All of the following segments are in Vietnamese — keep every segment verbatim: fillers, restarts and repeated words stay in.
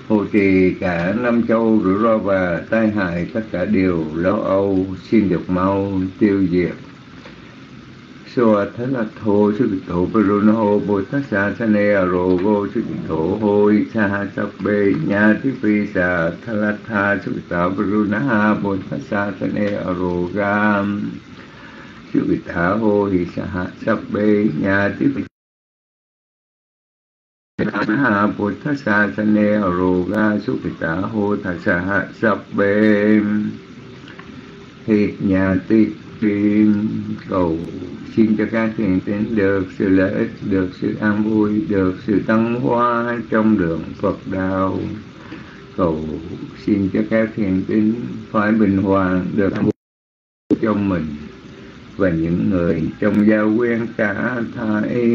hộ trì cả năm châu rủi ro và tai hại, tất cả điều lo âu xin được mau tiêu diệt. Sua thế là thô sư kịch thổ Bruno hô bồ tát sa sa nê a rô gô sư kịch thổ hôi sa ha sắp bê nha tí phi sa tha la tha sư kịch thảo Bruno ha bồ tát sa sa nê a rô gam sư kịch thảo hô hi sa ha sắp bê nha tí phi ha bồ tát sa sa nê a rô ga sư kịch thảo hô tha sa ha sắp bê thì nhà ti phi cầu xin cho các thiền tín được sự lợi ích, được sự an vui, được sự tăng hóa trong đường Phật đạo. Cầu xin cho các thiền tín phải bình hòa, được an vui trong mình và những người trong giao quyến cả thảy.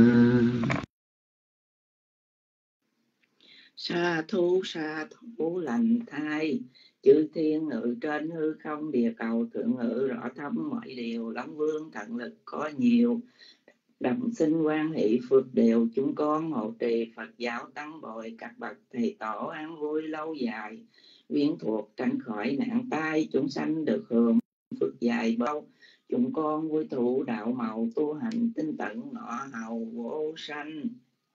Sa thú sa thú lành thai, chư thiên ngự trên hư không, địa cầu thượng ngự rõ thấm mọi điều, Long Vương thần lực có nhiều, đậm sinh quan hỷ phước đều, chúng con hộ trì Phật giáo tăng bội, các bậc thầy tổ an vui lâu dài, quyến thuộc tránh khỏi nạn tai, chúng sanh được hưởng phước dài bao, chúng con vui thủ đạo màu tu hành tinh tấn ngọ hầu vô sanh.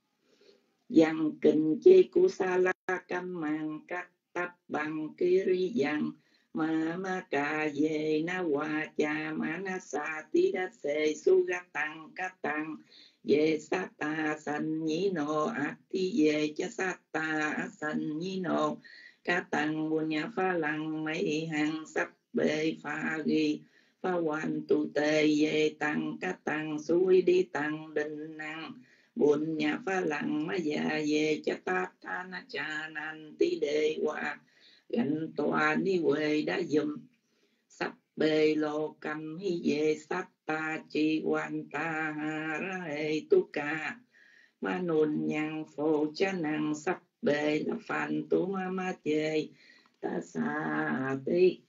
Văn kinh chi kusala cam mang các tập bằng kiri văn ma ma ca ye na wa cha ma na sa ti đa se su gác tăng các tăng ye sa ta san nhĩ nô a ti ye cha sa ta san nhĩ nô các tăng buồn nhà pha lăng mấy hàng sắp bê pha ghi pha hoàn tu tê ye tăng các tăng suy đi tăng định năng buồn nhà pha lặng mà già về cha ta ta na cha nan tí đề qua gần tòa ni quê đã dùm sắp bê lô cầm hi về sắp ta chi quan ta ha ra hệ tu ca ma nôn nhang phô cha năng sắp bê là phàn tu ma ma chê ta sa tí.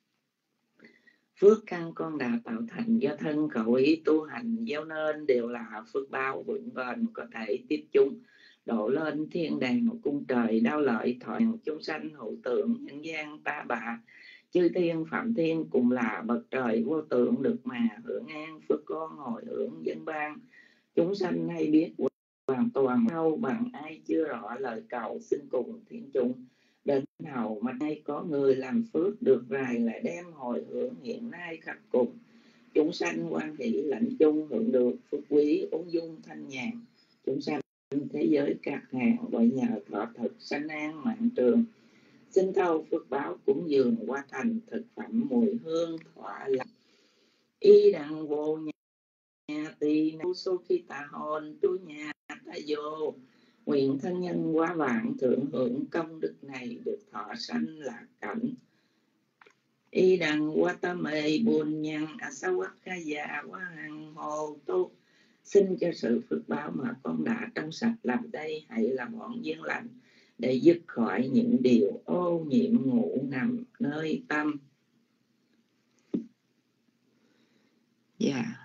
Phước căn con đã tạo thành do thân khẩu ý tu hành gieo nên đều là phước báo vững bền, có thể tiếp chúng độ lên thiên đàng một cung trời đau lợi thọ chúng sanh hữu tượng nhân gian ta bà chư thiên phạm thiên cùng là bậc trời vô tượng được mà hưởng an phước con hồi hưởng dân ban. Chúng sanh hay biết hoàn toàn đâu bằng ai chưa rõ lời cầu xin cùng thiên chúng đến hầu mà nay có người làm phước được rài lại đem hồi hưởng hiện nay khắc cùng chúng sanh quan hỷ lãnh chung hưởng được phước quý ung dung thanh nhàn. Chúng sanh thế giới các hàng bởi nhờ thọ thực sanh an mạng trường, xin thâu phước báo cúng dường qua thành thực phẩm mùi hương thỏa lành y đặng vô nhà tỳ nô sô khi tà hồn tu nhà ta vô nguyện thân nhân quá vạn thượng hưởng công đức này được thọ sanh lạc cảnh y đằng qua tâm mê buồn nhằn a sa quắc ca già quá hằng hồ tu. Xin cho sự phước báo mà con đã trong sạch làm đây hãy là bọn duyên lành để dứt khỏi những điều ô nhiễm ngủ nằm nơi tâm. Dạ yeah.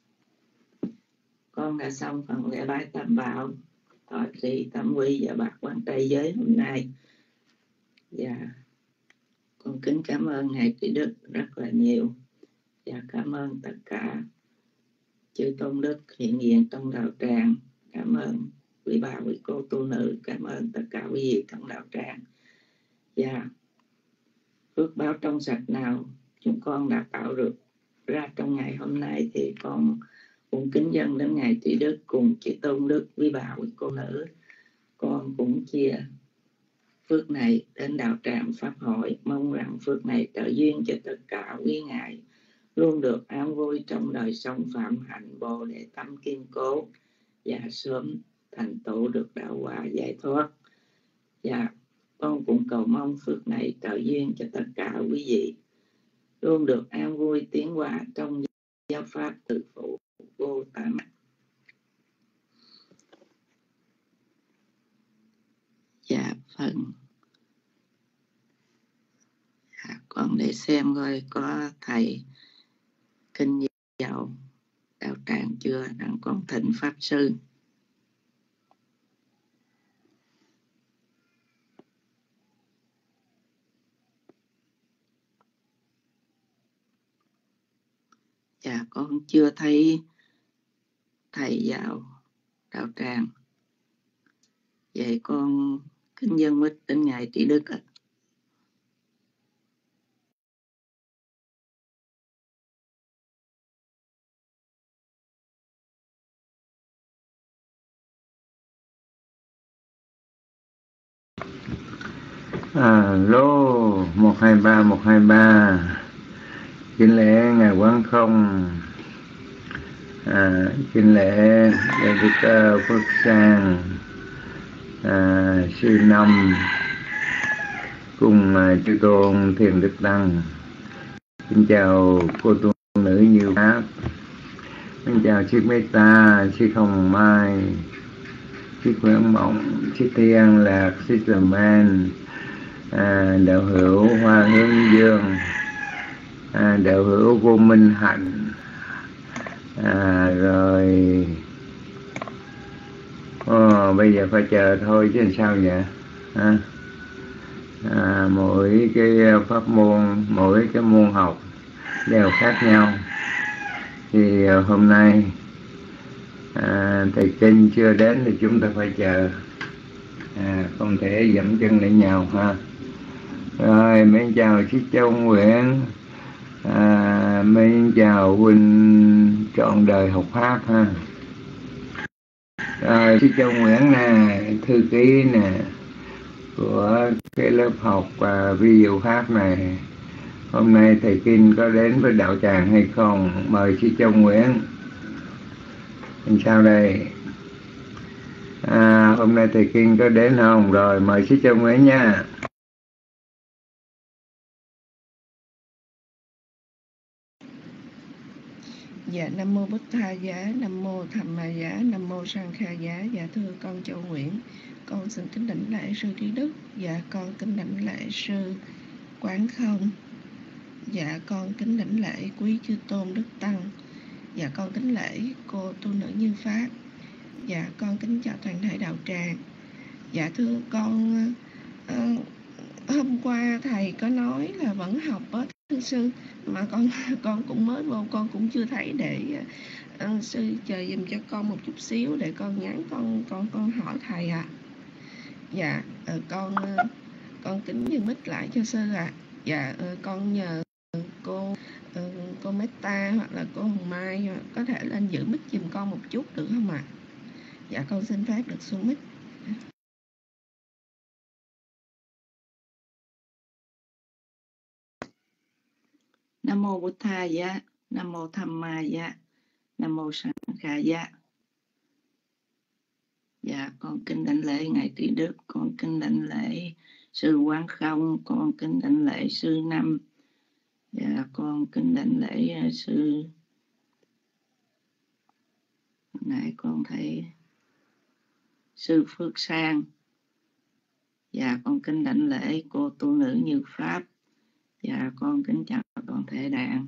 Con đã xong phần lễ bái tam bảo thọ trì tam quy và bạc quan trai giới hôm nay. Dạ yeah. Con kính cảm ơn Ngài Trí Đức rất là nhiều và cảm ơn tất cả chư tôn đức hiện diện trong đạo tràng. Cảm ơn quý bà quý cô tu nữ, cảm ơn tất cả quý vị trong đạo tràng. Và phước báo trong sạch nào chúng con đã tạo được ra trong ngày hôm nay thì con cũng kính dâng đến Ngài Trí Đức cùng chư tôn đức quý bà quý cô nữ. Con cũng chia phước này đến đạo tràng pháp hội, mong rằng phước này trợ duyên cho tất cả quý ngài luôn được an vui trong đời sống phạm hạnh bồ đề tâm kiên cố và sớm thành tựu được đạo quả giải thoát. Và con cũng cầu mong phước này trợ duyên cho tất cả quý vị luôn được an vui tiến hóa trong giáo pháp từ phụ vô tận. Dạ phần à, con để xem coi có thầy kinh vào đạo tràng chưa, đang còn thỉnh pháp sư. Dạ con chưa thấy thầy vào đạo tràng. Vậy con kính dân mít đến Ngài Trí Đức ạ. Alo, một hai ba một hai ba. Kính lễ Ngài Quán Không, à, kính lễ Đại Đức uh, Phước Sang, à, sư Năm cùng uh, chư tôn Thiền Đức Tăng. Xin chào cô tu nữ Như Pháp. Xin chào chiếc Meta, chiếc Hồng Mai, chiếc Nguyễn Mộng, chiếc Thiên Lạc, chiếc Tờ Man, à, đạo hữu Hoa Hướng Dương, à, đạo hữu Vô Minh Hạnh, à, rồi oh, bây giờ phải chờ thôi chứ làm sao vậy, à, à, mỗi cái pháp môn, mỗi cái môn học đều khác nhau. Thì hôm nay à, thầy Kinh chưa đến thì chúng ta phải chờ, à, không thể dẫm chân lại nhau ha. Rồi mến chào chị Châu Nguyễn, à, mến chào huynh trọn đời học Pháp ha. Rồi chị Châu Nguyễn nè, thư ký nè của cái lớp học và vi diệu Pháp này. Hôm nay thầy Kinh có đến với đạo tràng hay không? Mời chị Châu Nguyễn. Làm sao đây? À, hôm nay thầy Kinh có đến không? Rồi mời chị Châu Nguyễn nha. Dạ, Nam Mô Bút Tha Giá, Nam Mô Tham Ma Giá, Nam Mô Sang Kha Giá. Dạ thưa con Châu Nguyễn, con xin kính đảnh lễ sư Trí Đức. Dạ con kính đảnh lễ sư Quán Không. Dạ con kính đảnh lễ quý chư tôn Đức Tăng. Dạ con kính lễ cô tu nữ Như Pháp. Dạ con kính chào toàn thể đạo tràng. Dạ thưa con, uh, hôm qua thầy có nói là vẫn học á thưa sư, mà con con cũng mới vô, con cũng chưa thấy, để uh, sư chờ dùm cho con một chút xíu để con nhắn con con con hỏi thầy ạ. À. Dạ uh, con uh, con kính dừng mic lại cho sư ạ. À. Dạ uh, con nhờ cô uh, cô Meta hoặc là cô Hồng Mai có thể lên giữ mic giùm con một chút được không ạ? À? Dạ con xin phép được xuống mic. Nam Mô Bụt Tha Giá, Nam Mô Tham Ma Giá, Nam Mô Sang Kha Giá. Dạ con kính đảnh lễ Ngài Trí Đức, con kính đảnh lễ sư Quán Không, con kính đảnh lễ sư Năm. Dạ con kính đảnh lễ uh, sư này, con thấy sư Phước Sang. Dạ con kính đảnh lễ cô tu nữ Như Pháp. Dạ con kính chào toàn thể đàn.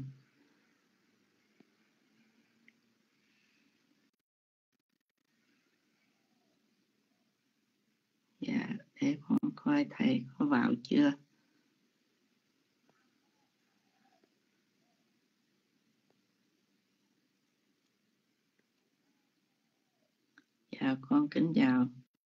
Dạ để con coi thầy có vào chưa. Dạ con kính chào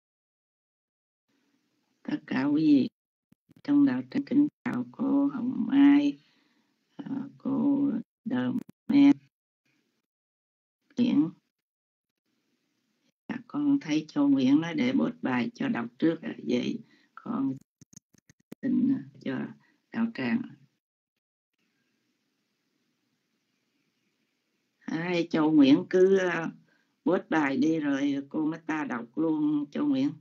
tất cả quý vị trong đạo tràng. Kính chào cô Hồng Mai, cô Đờ Men Nguyễn. Dạ, con thấy Châu Nguyễn nói để bốt bài cho đọc trước, vậy con xin cho đạo tràng. Hai Châu Nguyễn cứ bốt bài đi rồi cô Meta đọc luôn Châu Nguyễn.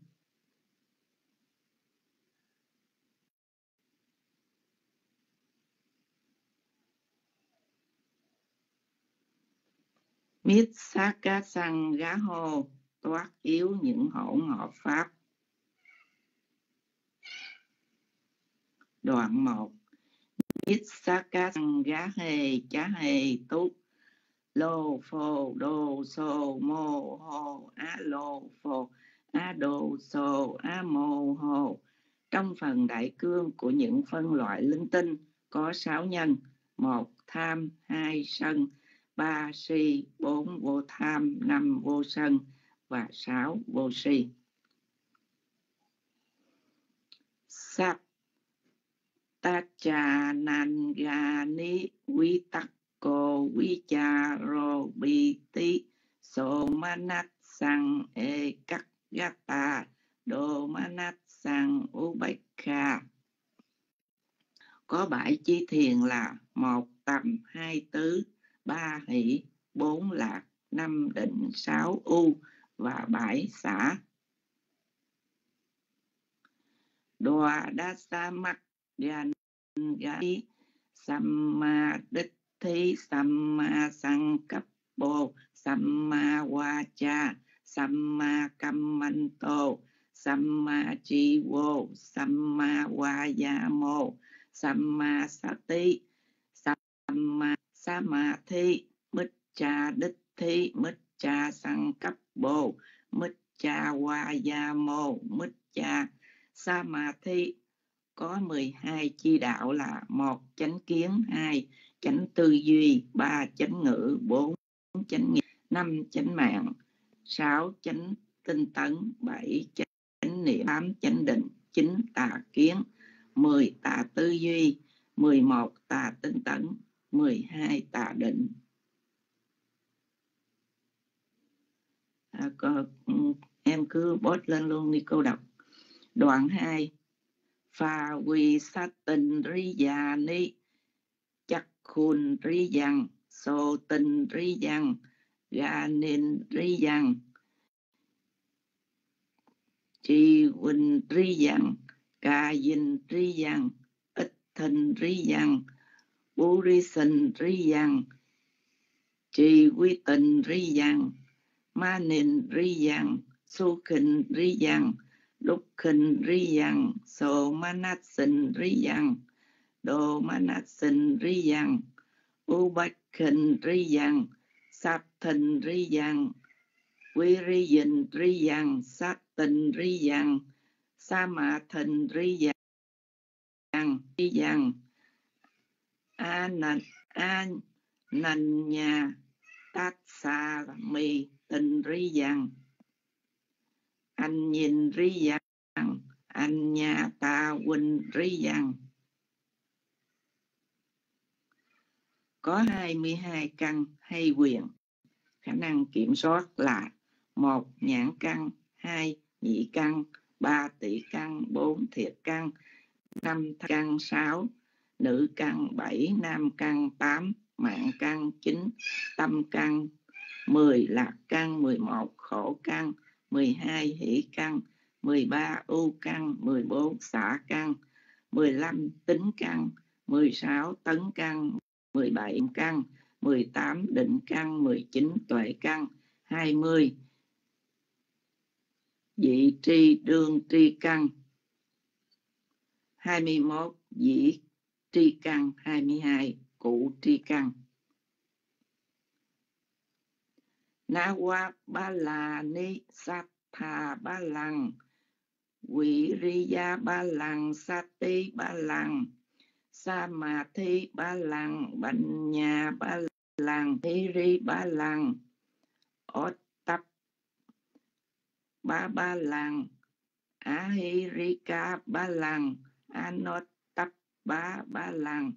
Mít sát cá xăng gá hô, toát yếu những hỗn hợp pháp. Đoạn một. Mít sát cá xăng gá hê, chá hê, túc, lô phô, đô xô, mô hô, á lô phô, á đô xô, á mô hô. Trong phần đại cương của những phân loại linh tinh có sáu nhân. Một, tham, hai, sân, ba si, bốn vô tham, năm vô sân và sáu vô si. Sát Tacha nan ga ni vi tắc cô vi cha rô bi tí sô ma nát sang e cắt gata đô ma nát sang u bách kha. Có bảy chi thiền là: một tầm, hai tứ, ba hỷ, bốn lạc, năm định, sáu u và bảy xả. Đoà đa sa mắc gan gai samma đích thi samma sang cấp bồ samma vacha samma kammanto samma chi vô samma vayamo samma sati samma samadhi miccha đích thi miccha sang cấp bồ miccha vayamo miccha samadhi. Có mười hai chi đạo là: một chánh kiến, hai chánh tư duy, ba chánh ngữ, bốn chánh nghiệp, năm chánh mạng, sáu chánh tinh tấn, bảy chánh niệm, tám chánh định, chín tà kiến, mười tà tư duy, mười một tà tinh tấn, mười hai tà định. À, có, em cứ post lên luôn đi cô đọc. Đoạn hai. Pha vi sát tình ri già ni chắc khun ri yang sô tình ri yang ga nin ri yang chi vinh ri yang ca dinh ri yang ít thân ri yang bố ri sinh ri yang chi quy tình ri yang ma nin ri yang su khinh ri yang đúc khinh ri yang sô ma nát sinh ri yang đô ma nát sinh ri yang u bách khinh ri yang sát thân ri yang quy ri dình ri yang sát tình ri yang sa mạ thân ri yang ri yang a nan a nan nha tát sa mi tình ri yang anh nhìn ri yang anh nha ta huynh ri yang. Có hai mươi hai căn hay quyền, khả năng kiểm soát là: một nhãn căn, hai nhị căn, ba tỷ căn, bốn thiệt căn, năm căn, sáu nữ căn, bảy nam căn, tám mạng căn, chín tâm căn, mười lạc căn, mười một khổ căn, mười hai hỷ căn, mười ba ưu căn, mười bốn xả căn, mười lăm tính căn, mười sáu tấn căn, mười bảy căn, mười tám định căn, mười chín tuệ căn, hai mươi vị tri đương tri căn, hai mươi mốt dĩ tri căn, hai mươi hai cụ tri căn. Na wa ba la ni sát tha ba lăng quỷ riya ba lăng sát ti ba lăng sa ma thi ba lăng banh nhà ba lăng thi ri ba lăng ốt tập ba ba lăng a hi ri ca ba lăng anot tập ba ba lăng.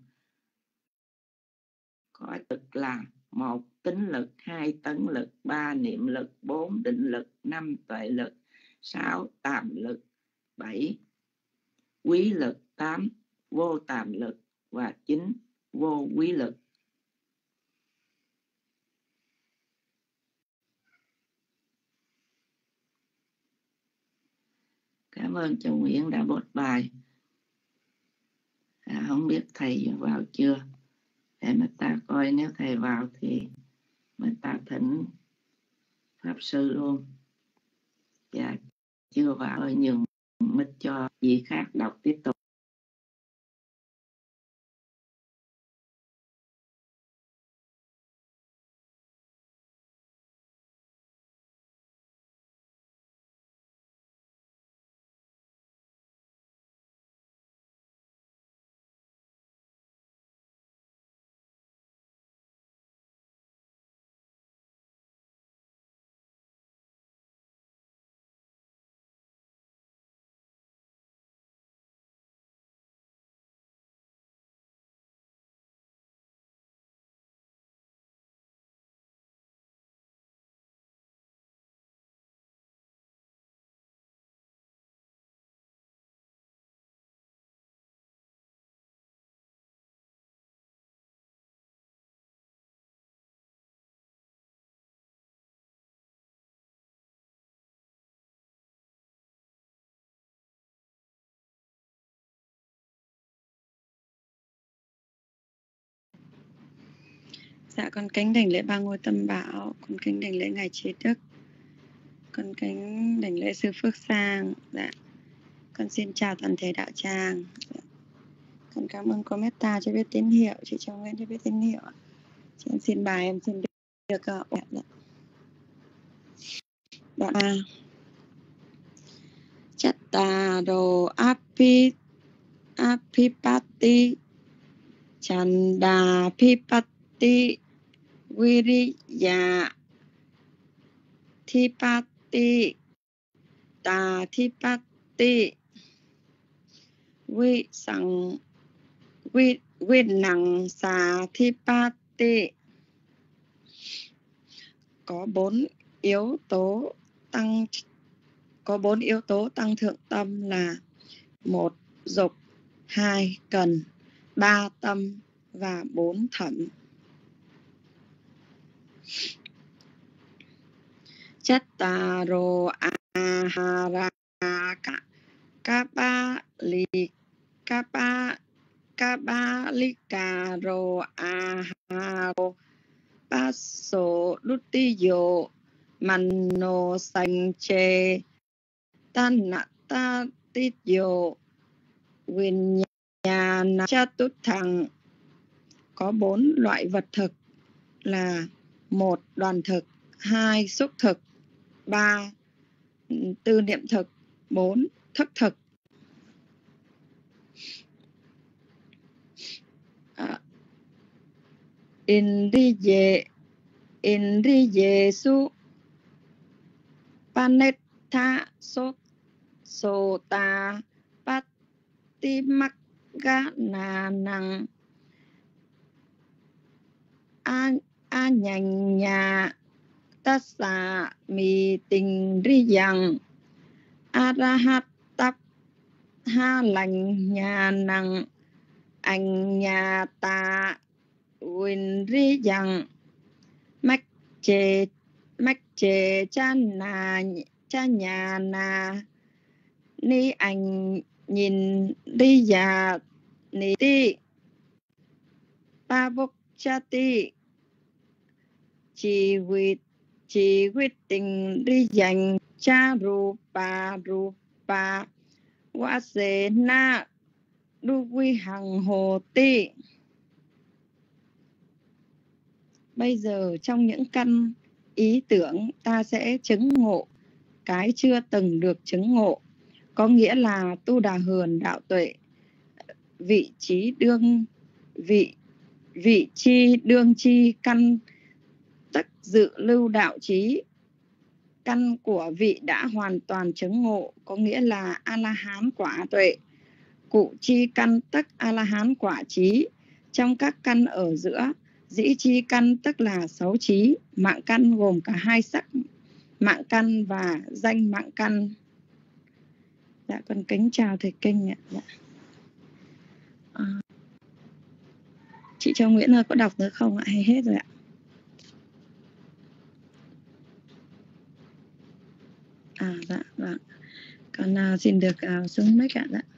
Có thực là: một tính lực, hai tấn lực, ba niệm lực, bốn định lực, năm tuệ lực, sáu tàm lực, bảy quý lực, tám vô tàm lực và chín vô quý lực. Cảm ơn Châu Nguyễn đã post bài. À, không biết thầy vào chưa, để mà ta coi, nếu thầy vào thì mình ta thỉnh pháp sư luôn. Dạ, chưa vào ơi, nhường mic cho vị khác đọc tiếp tục. Dạ con kính đảnh lễ ba ngôi Tâm Bảo, con kính đảnh lễ ngài Trí Đức, con kính đảnh lễ sư Phước Sang. Dạ con xin chào toàn thể đạo tràng. Dạ. Con cảm ơn cô Meta cho biết tín hiệu, chị Châu Nguyễn cho biết tín hiệu. Chị em xin bài em xin được ạ. Dạ. Đoạn A. Chattaro api apipati chanda pipati viriya thipati ta thipati vi sang vi vi năng sa thipati. Có bốn yếu tố tăng có bốn yếu tố tăng thượng tâm là một dục, hai cần, ba tâm và bốn thẩm. Chattaro ahara kapali kapa kapalikaro aharo paso dutiyo mano sanh che tanata tityo vinyana chatuthang. Có bốn loại vật thực là một đoàn thực, hai xúc thực, ba tư niệm thực, bốn thức thực. À, Indriye Indriyesu Panetha so Sota Patimakgananang A nhành nhà Tassa mi tình riyang Arahat tap ha lành nhà năng anh nhà ta win riyang mách chê mách chê cha na cha nhà na ni anh nhìn đi già ni ti ba bốc cha ti chỉ quyết chỉ quyết định đi dành cha rupa rupa wa se na du quy hằng hồ ti. Bây giờ trong những căn ý tưởng ta sẽ chứng ngộ cái chưa từng được chứng ngộ, có nghĩa là tu đà hườn đạo tuệ, vị trí đương vị vị chi đương chi căn tất dự lưu đạo trí. Căn của vị đã hoàn toàn chứng ngộ, có nghĩa là A-la-hán quả tuệ. Cụ chi căn tức A-la-hán quả trí. Trong các căn ở giữa, dĩ chi căn tức là sáu trí. Mạng căn gồm cả hai sắc, mạng căn và danh mạng căn. Dạ, con kính chào thầy Kinh ạ. Dạ. À, chị Châu Nguyễn ơi, có đọc nữa không ạ? Hay hết rồi ạ? À, dạ, vâng. Con uh, xin được uh, xuống mic ạ. Dạ.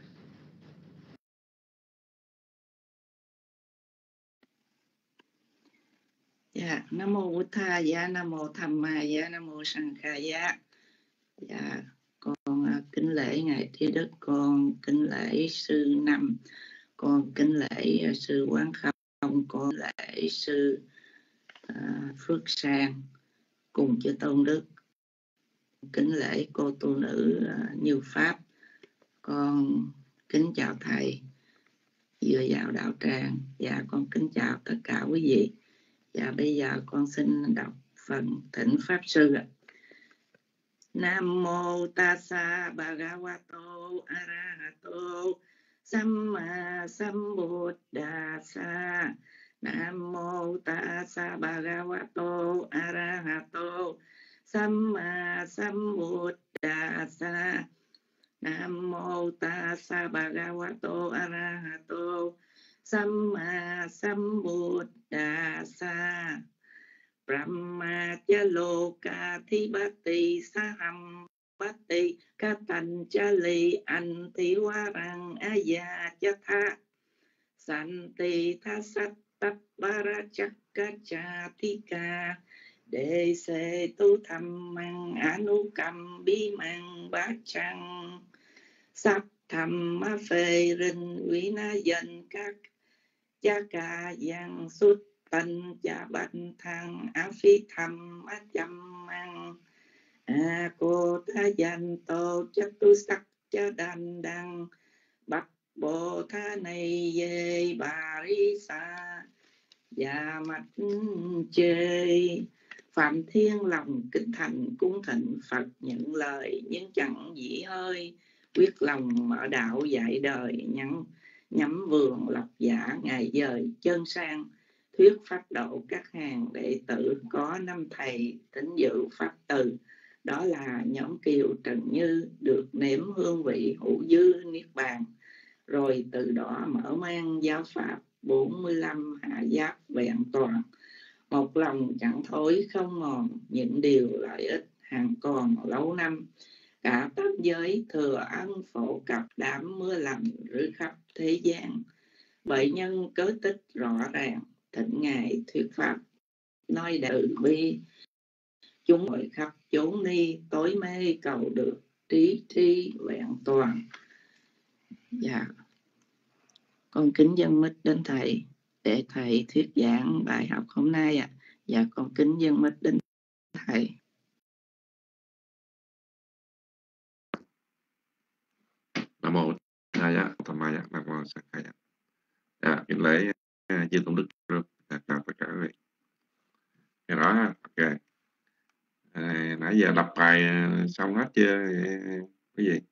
Dạ, Nam mô Bụt Tha Dạ, Nam mô Tham Ma Dạ, Nam mô Sang Kha Dạ. Dạ, con uh, kính lễ ngài Trí Đức, con kính lễ sư Năm, con kính lễ uh, sư Quán Không, con lễ sư uh, Phước Sang cùng chư tôn đức, kính lễ cô tu nữ uh, Như Pháp. Con kính chào thầy vừa vào đạo tràng. Dạ, con kính chào tất cả quý vị. Dạ, bây giờ con xin đọc phần thỉnh Pháp Sư ạ. Nam mô Tassa Bhagavato Arahato Samma Sambuddhassa. Nam mô Tassa Bhagavato Arahato Samma Sambuddhassa. Nam mô Tassa Bhagavato Arahato Samma Sambuddhassa. Brahma Chaloka Thibati Saham Pati Katanchali Antiwarang Aya Chatha Santi Thasat Taparacha Chatika Đề Sê Tu Tham Măng Anu Cầm Bi Măng Bát Trăng Sắp Tham Ma Phê Rinh Quý Na Dân Các Cha Ca Giang Xuất Tân Cha Bạch Thăng Á Phi Tham Á Chăm Măng A Cô Tha Danh Tô Chắc Tu Sắc Cha Đàn Đăng Bạch Bồ Tha Này Dê Bà Ri Sa Dạ Mạch Chê. Phạm Thiên lòng kính thành cung thịnh Phật nhận lời nhưng chẳng dĩ hơi, quyết lòng mở đạo dạy đời nhắm nhắm vườn lộc giả ngày dời chân sang, thuyết pháp độ các hàng đệ tử có năm thầy thính dự pháp từ. Đó là nhóm Kiều Trần Như được nếm hương vị hữu dư niết bàn, rồi từ đó mở mang giáo pháp bốn mươi lăm hạ giáp vẹn toàn, một lòng chẳng thối không mòn những điều lợi ích hàng còn lâu năm. Cả tám giới thừa ân phổ cập đám mưa lành rưới khắp thế gian, bởi nhân cớ tích rõ ràng thịnh ngài thuyết pháp nói từ bi, chúng hội khắp chốn ni tối mê cầu được trí tri vẹn toàn. Dạ, con kính dâng mic đến thầy để thầy thuyết giảng bài học hôm nay ạ. À. Dạ, con kính dâng mic đến thầy. Nam mô Thầy ạ, Tham Maya, Nam mô Sang Khai. Dạ, kính lễ chư tôn đức chào tất cả quý vị. Cái đó ha, ok. À, nãy giờ đọc bài xong hết chưa quý vị?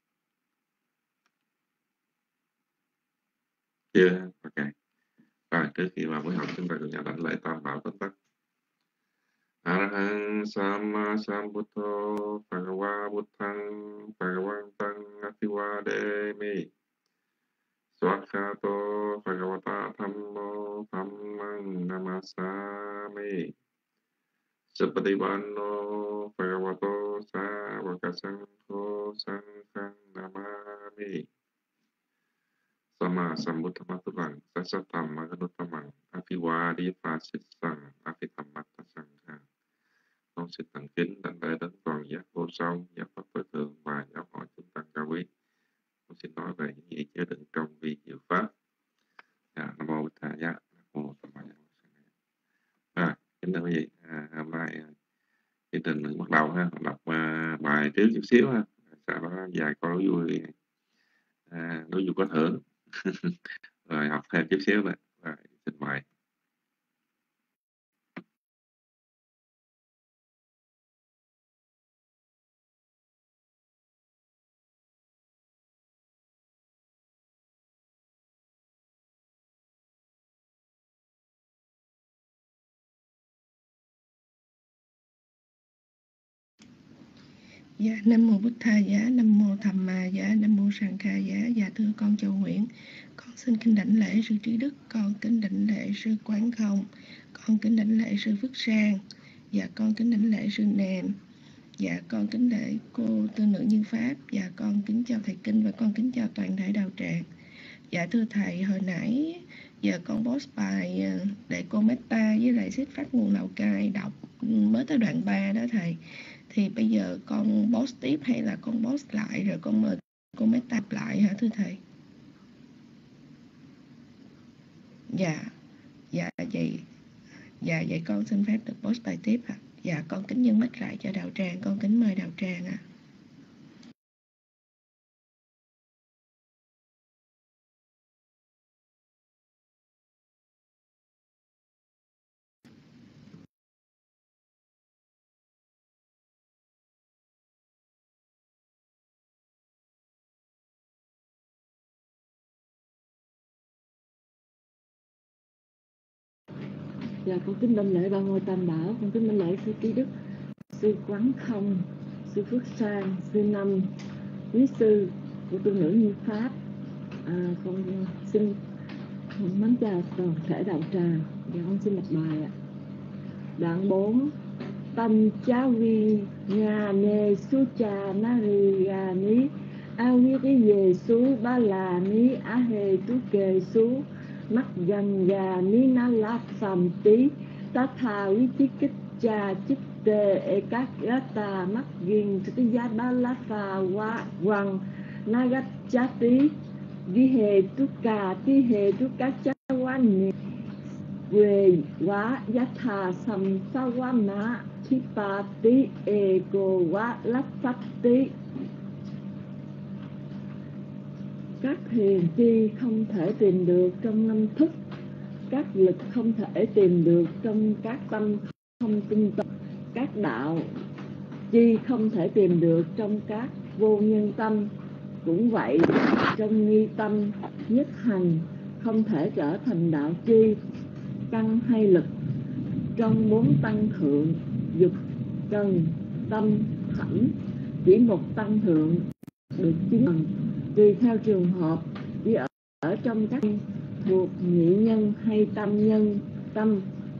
Chưa, ok. Rồi, trước khi vào buổi học chúng ta cùng nhau đảnh lễ tam bảo tất tắc. Arahang Sama Sambuddho Bhagava Buddhang Bhagavantang Ativademi Swakhato Bhagavata Thammo Dhammang Namasami Sapatipanno Bhagavato Savaka Sangho Sanghang Namami Sama Sambuddhamattulang Sasatam Maganutamang Ativadi Phasissang Apitamatta Sanghang. Con xin thành kính đảnh lễ đến toàn giác vô song, giác pháp tối thượng và giáo hội chúng tăng cao quý. Con xin nói về những gì chứa đựng trong vi diệu pháp. À, Nam mô Bụt Thầy, Nam mô Tham Maya. À, kính thưa quý vị, à, hôm nay chương trình mình bắt đầu ha, đọc uh, bài trước chút xíu ha, sau đó vài câu nói vui, à, nói vui có thưởng, rồi học thêm chút xíu nữa, rồi xin mời. Dạ, Nam mô Bụt Thầy, dạ, Nam mô Tham Ma, dạ, Nam mô Sang Kha, dạ, dạ thưa con Châu Nguyễn, con xin kính đảnh lễ sư Trí Đức, con kính đảnh lễ sư Quán Không, con kính đảnh lễ sư Phước Sang, dạ con kính đảnh lễ sư Nèm, dạ con kính lễ cô Tư Nữ Như Pháp, dạ con kính chào thầy Kinh và con kính chào toàn thể đạo tràng. Dạ thưa thầy, hồi nãy giờ con post bài để cô Meta với lại Xích Phát Nguồn Lào Cai đọc mới tới đoạn ba đó thầy. Thì bây giờ con post tiếp hay là con post lại rồi con mời cô Meta lại hả thưa thầy? Dạ, dạ vậy, dạ vậy con xin phép được post bài tiếp ạ. À. Dạ con kính nhân mic lại cho đạo tràng, con kính mời đạo tràng ạ. À. Dạ con kính đảnh lễ ba ngôi tam bảo, con kính đảnh lễ sư Trí Đức, sư Quán Không, sư Phước Sang, sư Năm, quý sư của Tư Nữ Như Pháp. À, con xin mến chào toàn thể đạo tràng. Dạ con xin đọc bài ạ. Đoạn bốn. Tâm chá vi nga nê su cha nari ga ní a vi cái về su ba là ní á hề tú kề su mắt gần gà ní ná lá phàm tí tá thà quý chí kích cha chích tê e các gata mắt ghiền tí giá đá lá phà quá quăng na gắt chá tí đi hề tu cà tí hề tu cá chá quá nì quê quá giá thà sầm sa quá ná thi pa tí e cô quá lát phát tí. Các hiền chi không thể tìm được trong năm thức, các lực không thể tìm được trong các tâm không tinh tấn, các đạo chi không thể tìm được trong các vô nhân tâm. Cũng vậy, trong nghi tâm nhất hành không thể trở thành đạo chi, căn hay lực. Trong bốn tăng thượng, dục, cần, tâm, thảnh, chỉ một tăng thượng được chứng bằng tùy theo trường hợp, như ở, ở trong các thuộc nhị nhân hay tam nhân tâm.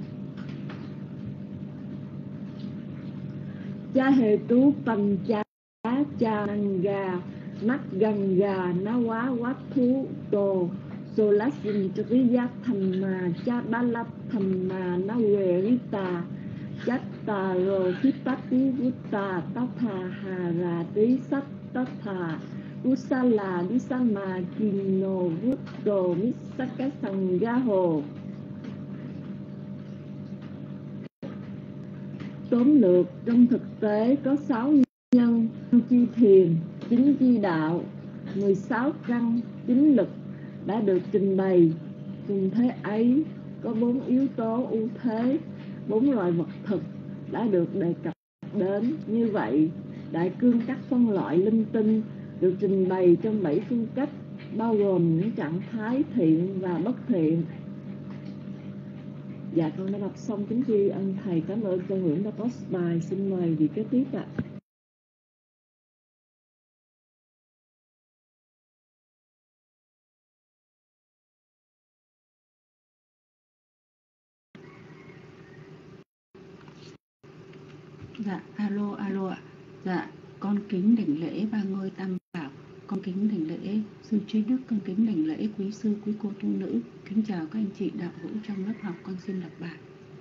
Cha hề tú bằng cha cha năng gà mắt gần gà ná quá quá thú đồ sô lá xin cho cái giác thầm mà cha ba lắp thầm mà ná quê rí tà chát tà rồ thiết tát tí vút tà tát thà hà rà tí sắc tát thà Usala Disama Kino Vuto Misaka Sangaho. Tóm lược, trong thực tế có sáu nhân, chi thiền, chín chi đạo, mười sáu căn, chín lực đã được trình bày. Cùng thế ấy có bốn yếu tố ưu thế, bốn loại vật thực đã được đề cập đến. Như vậy, đại cương các phân loại linh tinh được trình bày trong bảy phương cách, bao gồm những trạng thái thiện và bất thiện. Dạ, con đã đọc xong. Kính tri ân thầy, cảm ơn cô Nguyễn đã post bài. Xin mời vị kế tiếp ạ. Dạ, alo, alo ạ. Dạ, con kính đảnh lễ ba ngôi tam bảo, con kính đảnh lễ sư trí đức, con kính đảnh lễ quý sư, quý cô tu nữ. Kính chào các anh chị đạo hữu trong lớp học, con xin đọc bài.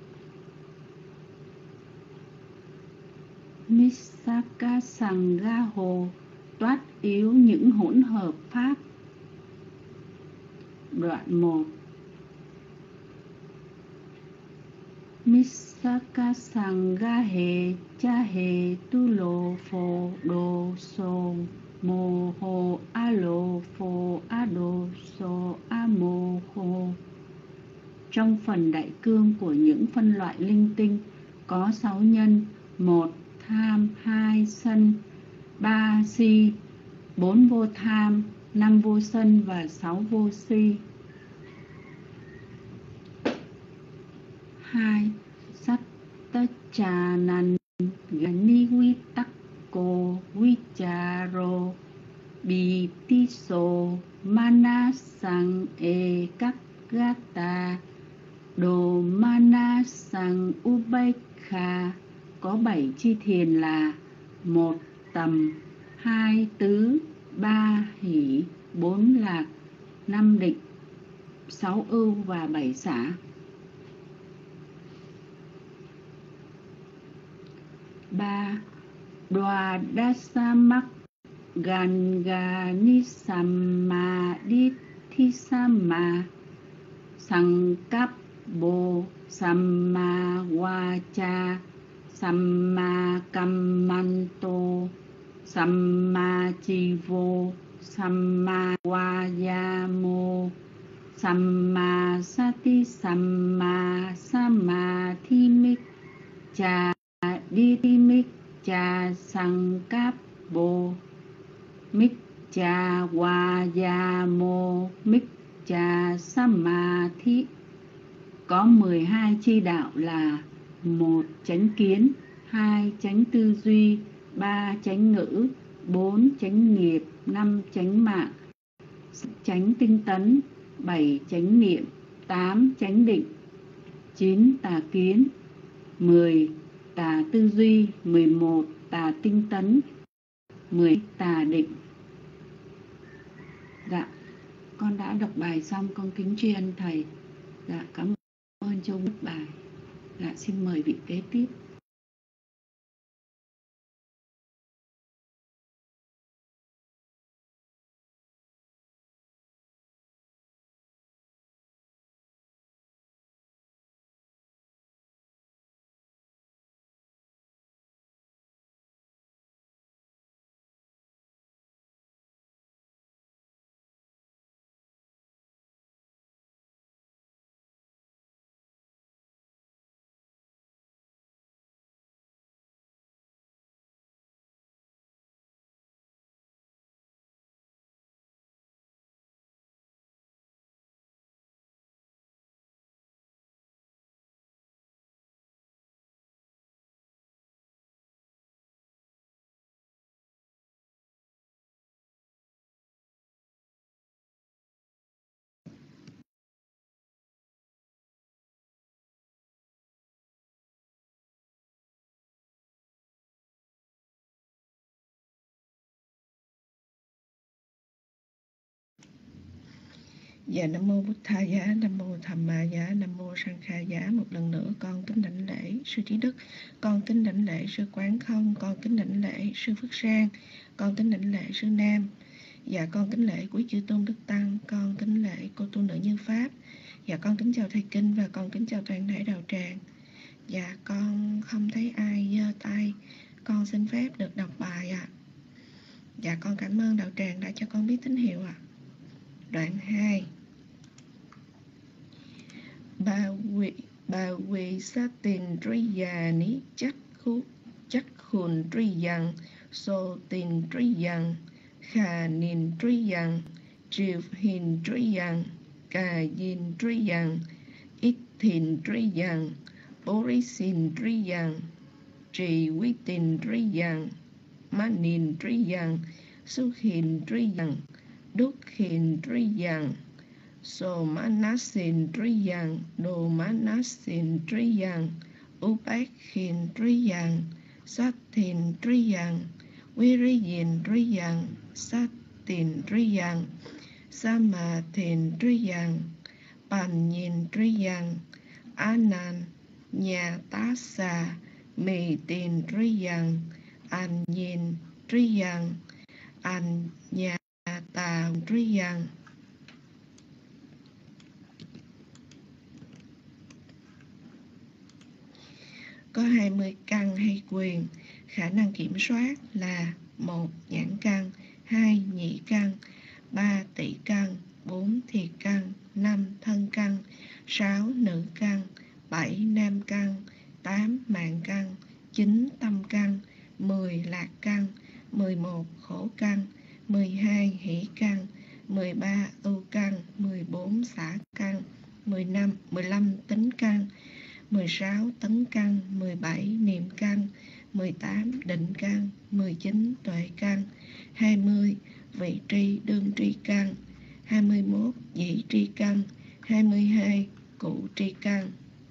Misaka Sangaho, toát yếu những hỗn hợp pháp. Đoạn một. Misaka Sangahe Chahe Tulo Phô Đô Sô Mô Hồ A Lô Phô A Đô Sô A Mô Hồ. Trong phần đại cương của những phân loại linh tinh có sáu nhân: một tham, hai sân, ba si, bốn vô tham, năm vô sân và sáu vô si. Hai Satta nan gani vi tắc cô vi chà rô bì tí sô mana sang e các gata đồ mana sang ubekha. Có bảy chi thiền là: một tầm, hai tứ, ba hỷ, bốn lạc, năm định, sáu ưu và bảy xả. Ba đoà dasa mak ganga nisama dithisama sankap bo samma vacha samma kammanto samma chivo samma vayamo samma sati samma samadhimicca Didimicca Sankappo Micca Vayamo Micca Samadhi. Có mười hai chi đạo là: một chánh kiến, hai chánh tư duy, ba chánh ngữ, bốn chánh nghiệp, năm chánh mạng, chánh tinh tấn, bảy chánh niệm, tám chánh định, chín tà kiến, mười tà tư duy, mười một tà tinh tấn, mười tà định. Dạ, con đã đã đọc bài xong, con kính tri ân thầy. Dạ, cảm ơn Châu đọc bài. Dạ, xin mời vị kế tiếp. Dạ, Nam Mô Bụt Tha Giá, Nam Mô Tham Ma Giá, Nam Mô Sang Kha Giá. Một lần nữa con kính đảnh lễ sư Trí Đức, con kính đảnh lễ sư Quán Không, con kính đảnh lễ sư Phước Sang, con kính đảnh lễ sư Nam. Dạ, con kính lễ quý chư tôn đức tăng, con kính lễ cô tu nữ Như Pháp. Dạ, con kính chào thầy Kinh và con kính chào toàn thể đạo tràng. Dạ, con không thấy ai giơ tay, con xin phép được đọc bài ạ. À. Dạ, con cảm ơn đạo tràng đã cho con biết tín hiệu ạ. À. Đoạn hai. Ba vị ba vị sát tình tri già ní chắc khu chắc khùn tri yang so tình tri yang khà nín tri yang triều hình tri yang cà yin tri yang ít thìn tri yang bố rí xin tri yang trì quý tình tri yang má nín tri yang xuất hình tri yang đúc hình tri yang so manasin triyang do manasin triyang upakhin triyang satin triyang viriyin triyang satin triyang samathin triyang panyin triyang anan nhà tá xà mì tin triyang an yin triyang an nhà tà triyang. Có hai mươi căn hay quyền, khả năng kiểm soát là một nhãn căn, hai nhị căn, ba tỷ căn, bốn thiệt căn, năm thân căn, sáu nữ căn, bảy nam căn, tám mạng căn, chín tâm căn, mười lạc căn, mười một khổ căn, mười hai hỷ căn, mười ba ưu căn, mười bốn xả căn, mười lăm, mười lăm tính căn, mười sáu tấn căn, mười bảy niệm căn, mười tám định căn, mười chín tuệ căn, hai mươi vị tri đương tri căn, hai mươi mốt nhị tri căn, hai mươi hai cụ tri căn.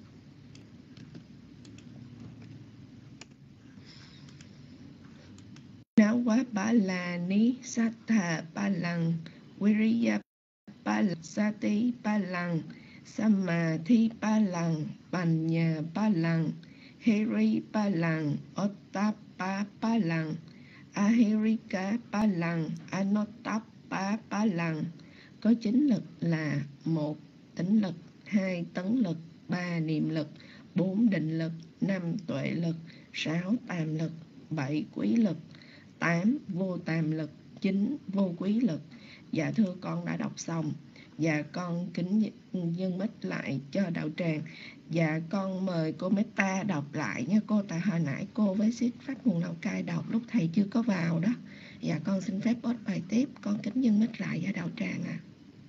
Náo quá ba là ní sát thà ba lằng, viriya ba lằng, sa tí ba lằng, Samadhi ba lằng, Panya ba lằng, Heri ba lằng, Ottappa ba lằng, Ahirika ba lằng, Anottappa ba lằng. Có chín lực là một tĩnh lực, hai tấn lực, ba niệm lực, bốn định lực, năm tuệ lực, sáu tàm lực, bảy quý lực, tám vô tàm lực, chín vô quý lực. Dạ thưa con đã đọc xong. Dạ con kính dân mít lại cho đạo tràng. Dạ con mời cô Meta đọc lại nha cô, tại hồi nãy cô với Xích Pháp Nguồn Lào Cai đọc lúc thầy chưa có vào đó. Dạ con xin phép post bài tiếp, con kính dân mít lại cho đạo tràng à.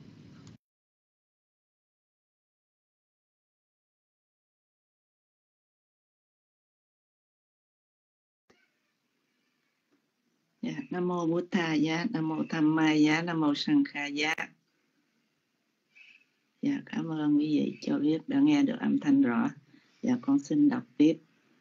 Dạ, Nam Mô Bụt Tha Giá, Nam Mô Tham Ma Giá, Nam Mô Sang Kha Giá. Dạ, cảm ơn quý vị cho biết đã nghe được âm thanh rõ. Dạ, con xin đọc tiếp.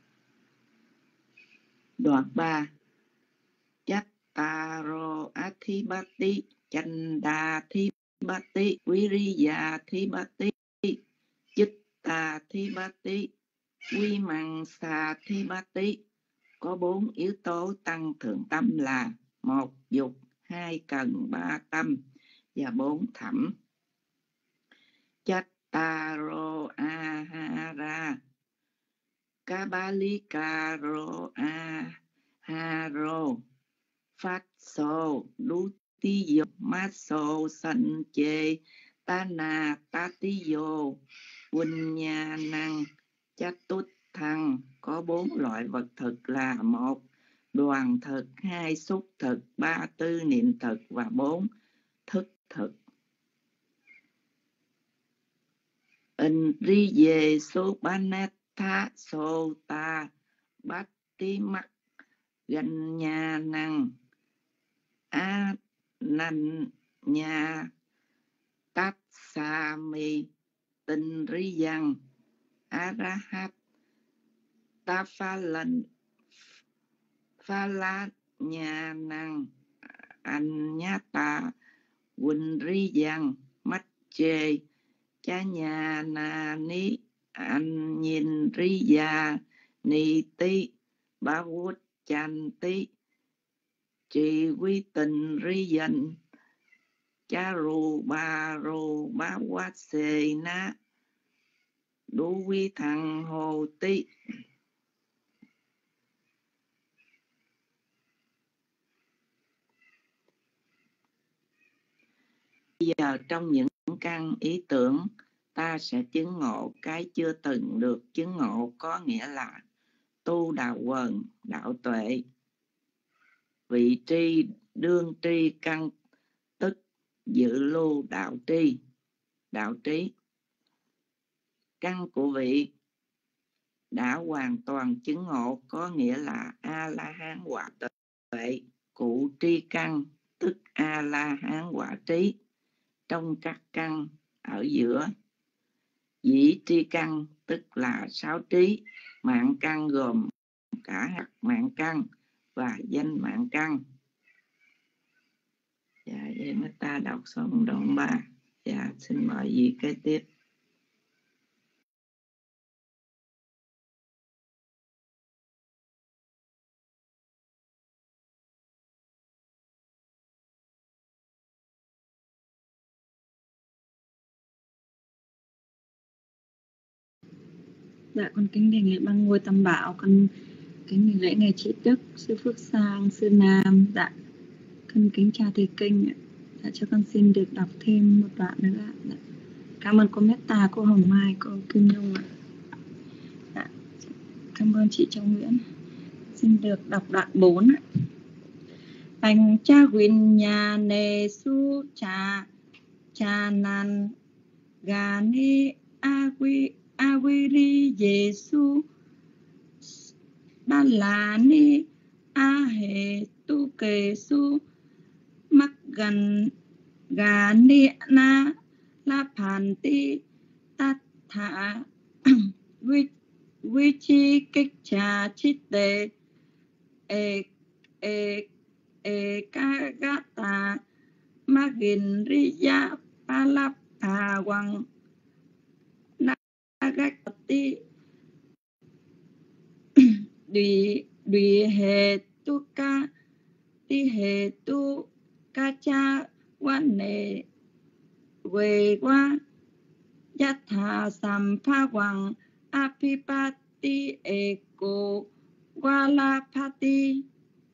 Đoạn ba. Chattaro Athibati Chanda Thi bati, Viriya thi bati, Chitta thi bati, Quy măng sa thi bati. Có bốn yếu tố tăng thượng tâm là: một dục, hai cần, ba tâm và bốn thẩm. Chattaro ahara, Kabalikaro aharo, Fatso Dutiyo Maso Sanche Tana Tatiyo Vinyanang Chatut Thăng. Có bốn loại vật thực là: một đoàn thực, hai xúc thực, ba tư niệm thực và bốn thức thực. Indriye Sopanatha Sota Bhattimak Ganyanang Ananya Tatsami Tindriyang Arahat Tafalan Phalanyanang Anyata Vindriyang Macche Chanyanani Anyindriya Niti Bhavut Chanti Trì Quy Tình Riyan Charu Baru Bhavvat Sê Na Đu Quy Thằng Hồ Tí. Bây giờ trong những căn ý tưởng, ta sẽ chứng ngộ cái chưa từng được chứng ngộ, có nghĩa là tu đạo quần, đạo tuệ, vị tri, đương tri, căn tức, dự lưu, đạo tri, đạo trí. Căn của vị đã hoàn toàn chứng ngộ, có nghĩa là A-la-hán quả tuệ. Cụ tri căn tức A-la-hán quả trí. Trong các căn ở giữa, dĩ tri căn tức là sáu trí. Mạng căn gồm cả hạt mạng căn và danh mạng căn. Dạ, vậy mà ta đọc xong đoạn ba. Dạ, xin mời vị kế tiếp. Dạ, con kính đề nghị Ban Ngôi Tam Bảo, con kính đề lễ Ngài Trị Đức, Sư Phước Sang, Sư Nam. Dạ, con kính chào thầy kinh. Dạ, cho con xin được đọc thêm một đoạn nữa. Dạ. Cảm ơn cô Meta, cô Hồng Mai, cô Kim Nhung ạ. Dạ, cảm ơn chị Châu Nguyễn. Xin được đọc đoạn bốn ạ. Bành cha huynh nhà nê su cha cha nan gà nê a quy a quy ri Giêsu ba la ni a hệ tu kê su mắc gần gà ni na la phản ti tát thả vi vi chi kích trà chít tê e e e ca gata magin riya palapa wang nagati đi đi hệ tu ca đi hệ tu ca cha quan nề về qua yatha sampha wang apipati eko walapati.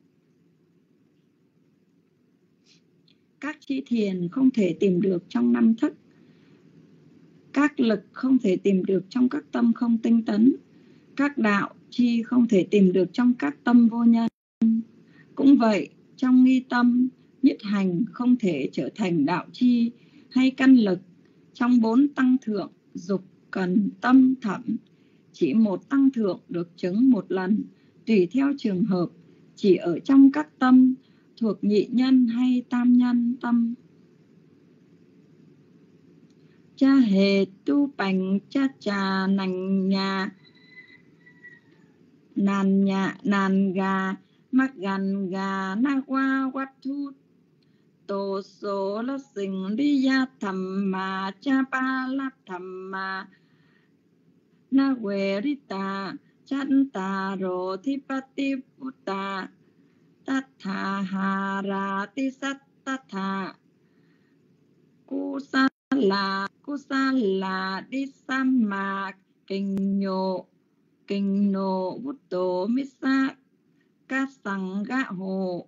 Các chi thiền không thể tìm được trong năm thức, các lực không thể tìm được trong các tâm không tinh tấn, các đạo chi không thể tìm được trong các tâm vô nhân. Cũng vậy, trong nghi tâm, nhất hành không thể trở thành đạo chi hay căn lực. Trong bốn tăng thượng, dục, cần, tâm, thẩm, chỉ một tăng thượng được chứng một lần, tùy theo trường hợp, chỉ ở trong các tâm thuộc nhị nhân hay tam nhân tâm. Cha hề tu bành cha trà nành nhà nàn nhà nàn gà mắc gần gà na qua quát thu tô số la sinh lý ya tham ma cha pa la tham ma na quê rita chăn ta rô thi pa ti pu ta tát tha hà ra ti sát tát tha cu sa la cu sa la đi sam ma kinh nhộ kinh nô bút tổ mít sa ca sằng gã hồ.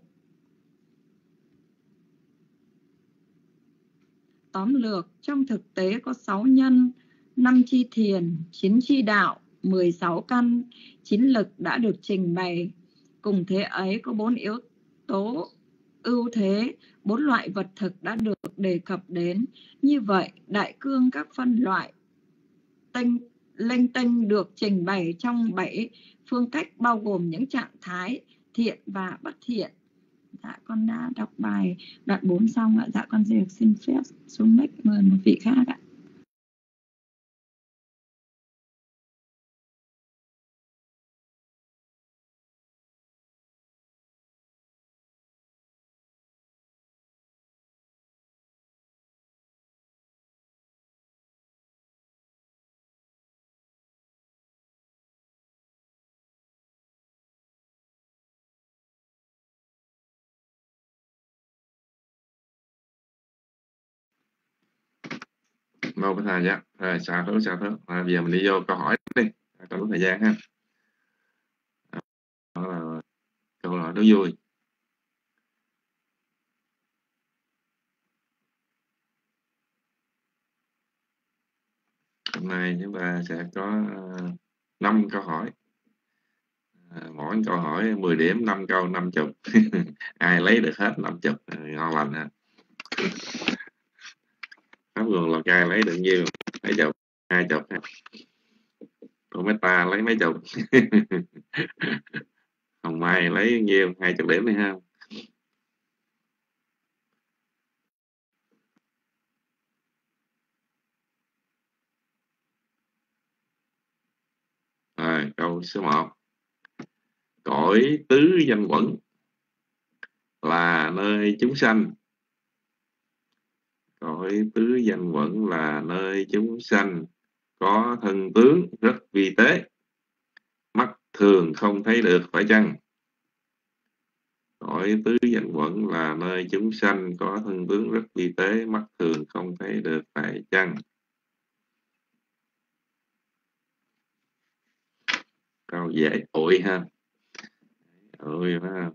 Tóm lược, trong thực tế có sáu nhân, năm chi thiền, chín chi đạo, mười sáu căn, chín lực đã được trình bày. Cùng thế ấy có bốn yếu tố ưu thế, bốn loại vật thực đã được đề cập đến. Như vậy, đại cương các phân loại tinh linh tinh được trình bày trong bảy phương cách, bao gồm những trạng thái thiện và bất thiện. Dạ con đã đọc bài đoạn bốn xong ạ. Dạ con được xin phép xuống mic mời một vị khác ạ. Mô Bích Thầy dạ. Rồi, sao thứ sao thứ. À, bây giờ mình đi vô câu hỏi đi. Còn thời gian ha. Đó là câu hỏi nó vui. Hôm nay chúng ta sẽ có năm câu hỏi. À, mỗi câu hỏi mười điểm, năm câu năm mươi. Ai lấy được hết năm mươi ngon lành ha. Pháp Luân Lào Cai lấy được nhiêu? Mấy chục? Hai chục ha. Còn mấy ta lấy mấy chục? Hồng Mai lấy nhiêu? Hai chục điểm đi ha. Rồi, câu số một. Cõi tứ danh quẩn là nơi chúng sanh. Cõi tứ danh quẩn là nơi chúng sanh có thân tướng rất vi tế, mắt thường không thấy được phải chăng? Cõi tứ danh quẩn là nơi chúng sanh có thân tướng rất vi tế, mắt thường không thấy được phải chăng? Câu dễ ủi ha. Ủi ha.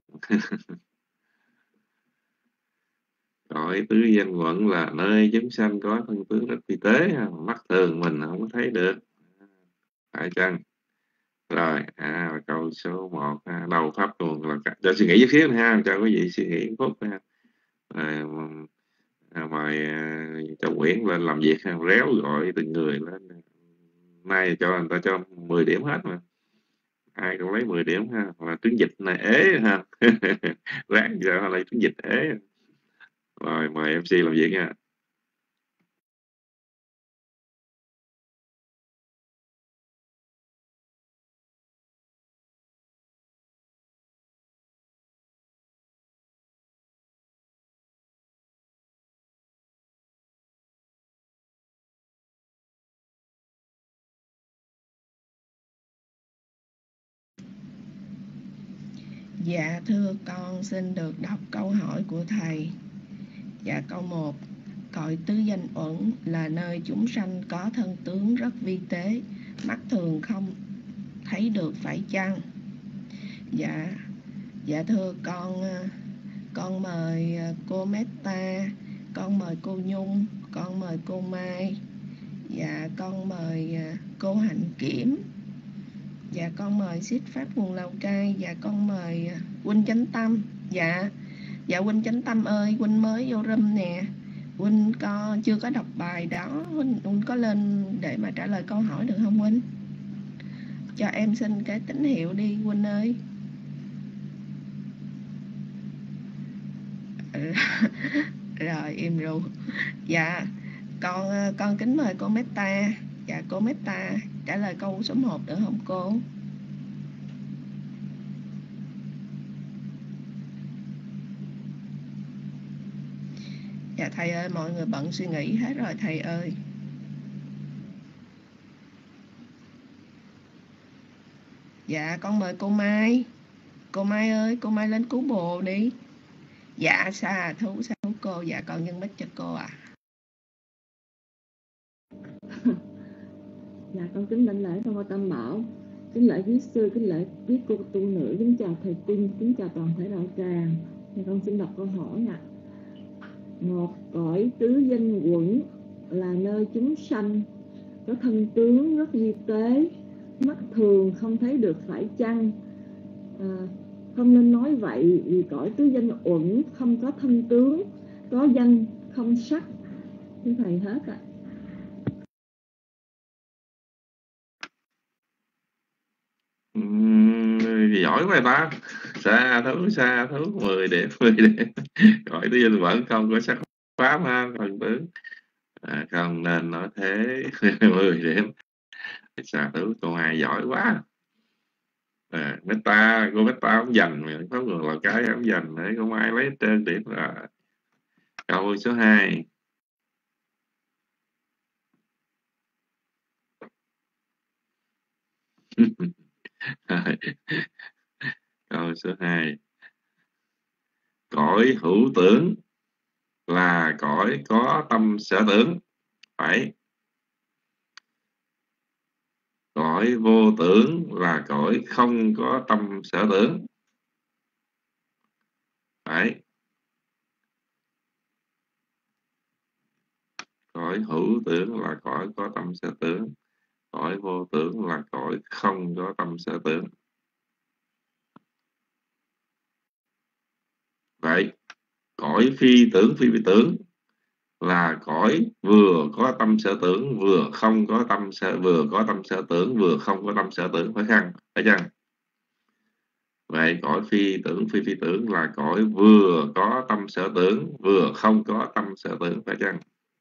Cõi tứ danh quẩn là nơi chúng sanh có thân tướng rất vi tế, mắt thường mình không có thấy được phải chăng? Rồi, à, câu số một ha. Đầu Pháp Luân là cho suy nghĩ chút xíu ha, cho quý vị suy nghĩ phút ha. À, à, mời à, cho Nguyễn lên làm việc ha, réo gọi từng người lên. Nay cho người ta cho mười điểm hết mà. Ai cũng lấy mười điểm ha. Mà tiếng dịch này ế ha. Ráng cho lấy tiếng dịch ế. Rồi, mời em xê làm việc nha. Dạ thưa con xin được đọc câu hỏi của thầy. Dạ câu một. Cõi tứ danh uẩn là nơi chúng sanh có thân tướng rất vi tế, mắt thường không thấy được phải chăng? Dạ Dạ thưa con, con mời cô Meta, con mời cô Nhung, con mời cô Mai, dạ con mời cô Hạnh Kiểm, dạ con mời Xích Pháp Nguồn Lào Cai, dạ con mời Huynh Chánh Tâm. Dạ Dạ Huynh Chánh Tâm ơi, Huynh mới vô room nè, Huynh có chưa có đọc bài đó, Huynh, Huynh có lên để mà trả lời câu hỏi được không Huynh? Cho em xin cái tín hiệu đi Huynh ơi. Rồi im ru. Dạ con con kính mời cô Meta. Dạ cô Meta trả lời câu số một được không cô? Dạ thầy ơi, mọi người bận suy nghĩ hết rồi thầy ơi. Dạ con mời cô Mai. Cô Mai ơi, cô Mai lên cứu bồ đi. Dạ xa thú xa thú cô. Dạ con nhân mít cho cô ạ. À. Dạ con kính đảnh lễ Tôn Ngôi Tam Bảo, kính lễ quý sư, kính lễ quý cô tu nữ, kính chào thầy Tinh, kính chào toàn thể đạo tràng. Thì con xin đọc câu hỏi ạ. À. Một cõi tứ danh quẩn là nơi chúng sanh có thân tướng rất vi tế, mắt thường không thấy được phải chăng? À, không nên nói vậy, vì cõi tứ danh uẩn không có thân tướng, có danh không sắc. Thưa thầy hết ạ. À. Uhm, giỏi quá ta. Xa thú xa thú mười điểm mười điểm. Cõi tứ danh vẫn không có sắc pháp ha, thân tướng. À, không nên nói thế. mười điểm. Xa thú cô Hai giỏi quá. À, Meta, cô Meta không dành, có người là cái không dành để cô Mai lấy trên điểm là câu số hai. Câu số hai. Cõi hữu tưởng là cõi có tâm sở tưởng. Phải. Cõi vô tưởng là cõi không có tâm sở tưởng. Phải. Cõi hữu tưởng là cõi có tâm sở tưởng. Cõi vô tưởng là cõi không có tâm sở tưởng. Vậy cõi phi tưởng phi phi tưởng là cõi vừa có tâm sở tưởng, vừa không có tâm sở, vừa có tâm sở tưởng, vừa không có tâm sở tưởng, phải chăng? Phải chăng? Vậy cõi phi tưởng phi phi tưởng là cõi vừa có tâm sở tưởng, vừa không có tâm sở tưởng, phải chăng?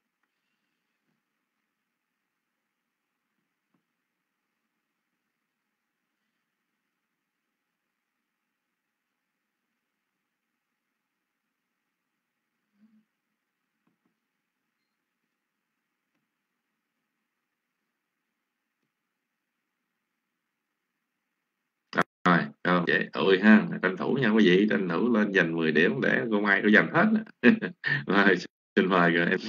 Rồi, rồi vậy ôi ha, tranh thủ nha quý vị, tranh thủ lên dành mười điểm để cô Mai có dành hết. Rồi, xin mời rồi em.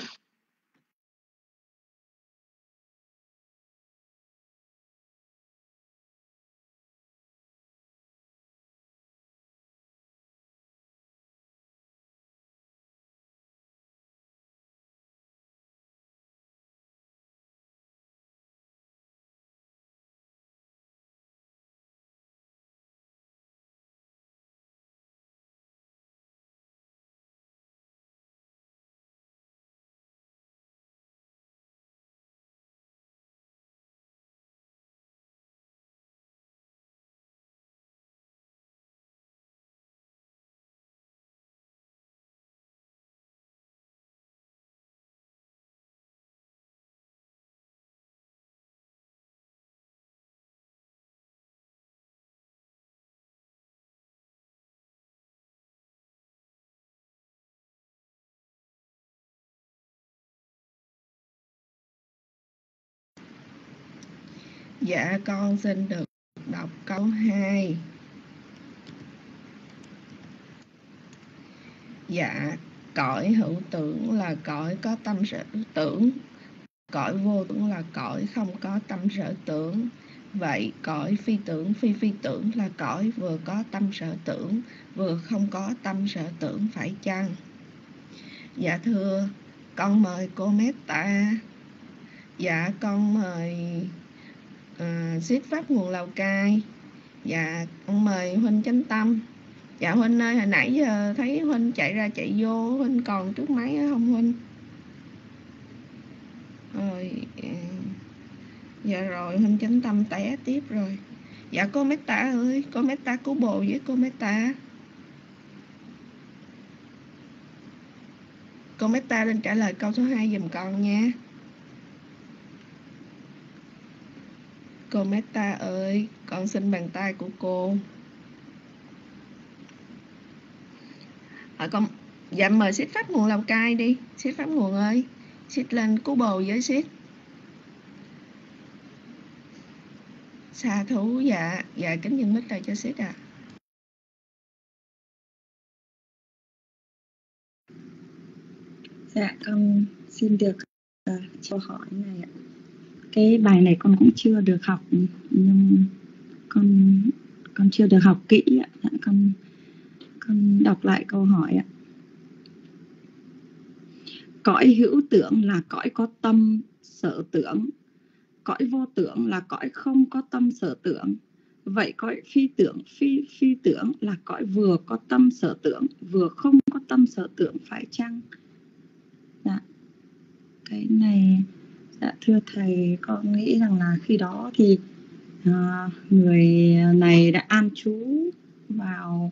Dạ con xin được đọc câu hai. Dạ cõi hữu tưởng là cõi có tâm sở tưởng, cõi vô tưởng là cõi không có tâm sở tưởng. Vậy cõi phi tưởng phi phi tưởng là cõi vừa có tâm sở tưởng, vừa không có tâm sở tưởng, phải chăng? Dạ thưa, con mời cô Meta. Dạ con mời uh, Ship Pháp nguồn Lào Cai. Dạ con mời Huynh Chánh Tâm. Dạ Huynh ơi, hồi nãy giờ thấy Huynh chạy ra chạy vô, Huynh còn trước máy không Huynh? Rồi, dạ rồi Huynh Chánh Tâm té tiếp rồi. Dạ cô Meta ơi, cô Meta cứu bồ với cô Meta. Cô Meta lên trả lời câu số hai giùm con nha. Cô Meta ơi, con xin bàn tay của cô. À, con Dạ mời Xích Pháp Nguồn Lào Cai đi. Xích Pháp Nguồn ơi, Xích lên Cú Bồ với Xích. Xa thú. Dạ, dạ kính dân mít rồi cho Xích ạ. À. Dạ con xin được uh, câu hỏi này ạ. Cái bài này con cũng chưa được học, nhưng con con chưa được học kỹ ạ. Dạ, con con đọc lại câu hỏi ạ. Cõi hữu tưởng là cõi có tâm sở tưởng, cõi vô tưởng là cõi không có tâm sở tưởng. Vậy cõi phi tưởng phi phi tưởng là cõi vừa có tâm sở tưởng vừa không có tâm sở tưởng phải chăng? Dạ, cái này dạ thưa thầy, con nghĩ rằng là khi đó thì à, người này đã an trú vào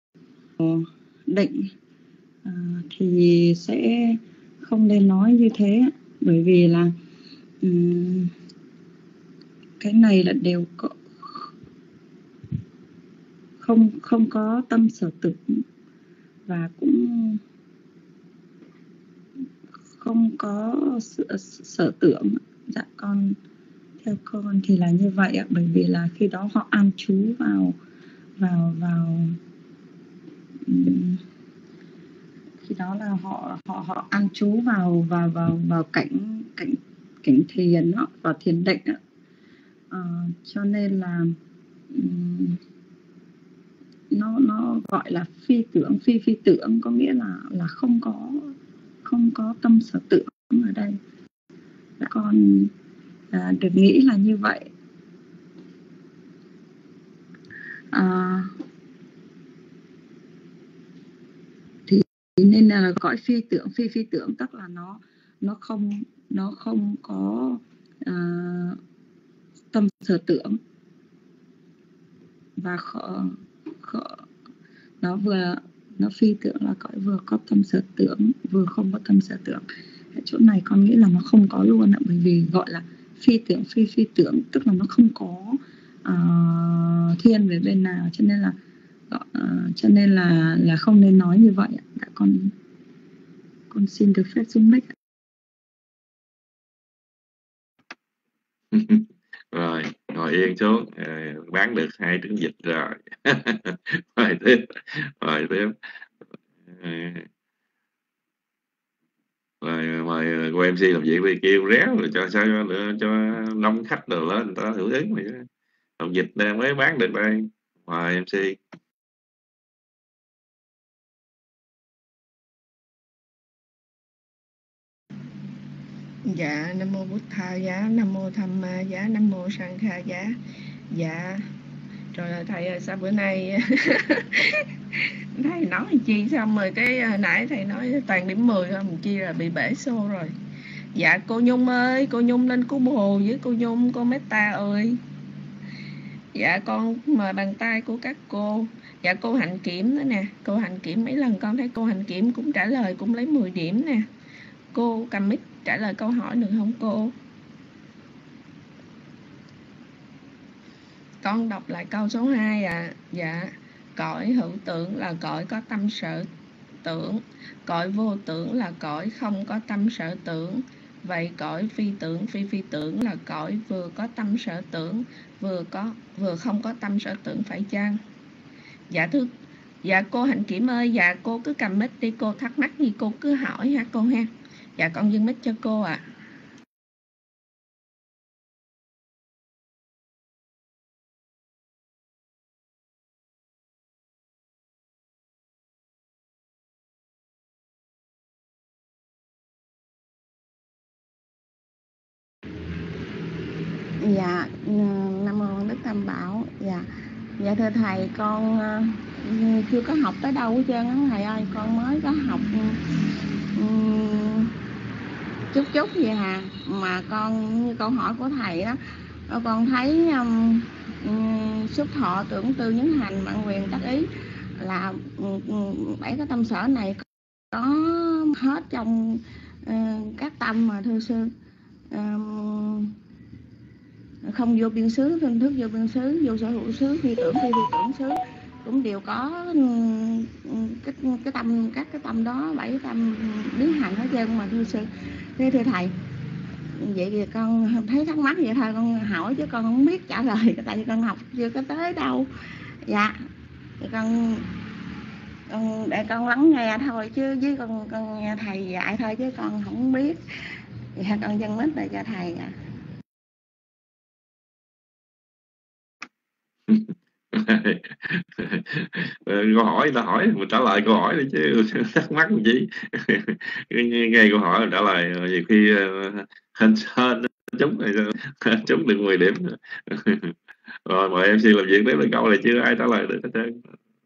định à, thì sẽ không nên nói như thế, bởi vì là um, cái này là đều có, không không có tâm sở tưởng và cũng không có sự, sở tưởng. Dạ con theo con thì là như vậy ạ, bởi vì là khi đó họ an trú vào vào vào um, khi đó là họ họ họ an trú vào vào vào vào cảnh cảnh cảnh thiền đó, vào thiền định đó. À, cho nên là um, nó nó gọi là phi tưởng phi phi tưởng, có nghĩa là là không có không có tâm sở tưởng ở đây. Con à, được nghĩ là như vậy. À, thì nên là gọi phi tưởng phi phi tưởng, tức là nó nó không nó không có à, tâm sở tưởng và khó, khó, nó vừa nó phi tưởng là cõi vừa có tâm sở tưởng vừa không có tâm sở tưởng. Ở chỗ này con nghĩ là nó không có luôn ạ, bởi vì gọi là phi tưởng phi phi tưởng tức là nó không có uh, thiên về bên nào, cho nên là uh, cho nên là là không nên nói như vậy ạ. Đã, con con xin được phép xuống mic. Rồi ngồi yên xuống, à, bán được hai trứng vịt rồi. Rồi tiếp, rồi tiếp. Rồi mời cô em xê làm việc đi, kêu réo rồi cho sao cho, cho đông khách rồi lên người ta hưởng ứng mà. Đồng vịt mới bán được đây. Mời em xê. Dạ Nam Mô Bụt Tha Giá, Nam Mô Tham Ma Giá, Nam Mô Sang Kha Giá. Dạ trời ơi thầy ơi, sao bữa nay thầy nói chi xong rồi cái nãy thầy nói toàn điểm mười không, chi là bị bể xô rồi. Dạ cô Nhung ơi, cô Nhung lên Cú Bồ với cô Nhung, cô Meta ơi. Dạ con mời bàn tay của các cô. Dạ cô Hạnh Kiểm nữa nè, cô Hạnh Kiểm mấy lần con thấy cô Hạnh Kiểm cũng trả lời cũng lấy mười điểm nè. Cô cầm mic trả lời câu hỏi được không cô? Con đọc lại câu số hai à. Dạ, cõi hữu tưởng là cõi có tâm sở tưởng, cõi vô tưởng là cõi không có tâm sở tưởng. Vậy cõi phi tưởng phi phi tưởng là cõi vừa có tâm sở tưởng vừa có vừa không có tâm sở tưởng phải chăng? Dạ thưa dạ cô Hạnh Kiểm ơi, dạ cô cứ cầm mic đi, cô thắc mắc gì cô cứ hỏi ha cô ha. Dạ con dâng mic cho cô ạ. À. Dạ Nam Mô Đức Tam Bảo. Dạ dạ thưa thầy, con uh, chưa có học tới đâu hết trơn á thầy ơi, con mới có học um, chút chút vậy hà. Mà con như câu hỏi của thầy đó, con thấy um, um, xúc thọ tưởng tư nhấn hành mạng quyền tác ý là um, bảy cái tâm sở này có hết trong uh, các tâm mà thưa sư. Um, không vô biên xứ, phương thức vô biên xứ, vô sở hữu xứ, phi tưởng phi phi tưởng xứ, cũng đều có cái cái tâm, các cái tâm đó, bảy tâm biến hành hết trơn mà thưa sư. Thế thưa thầy, vậy thì con thấy thắc mắc vậy thôi, con hỏi chứ con không biết trả lời, tại vì con học chưa có tới đâu. Dạ, thì con, con để con lắng nghe thôi chứ với con con nghe thầy dạy thôi chứ con không biết. Dạ, con dân mít lại cho thầy ạ. Câu hỏi ta hỏi mình trả lời câu hỏi đi chứ thắc mắc gì. nghe, nghe câu hỏi mình trả lời, nhiều khi hên hên trúng này trúng được mười điểm. Rồi mời em xê làm việc tiếp, câu này chưa ai trả lời được hết trơn.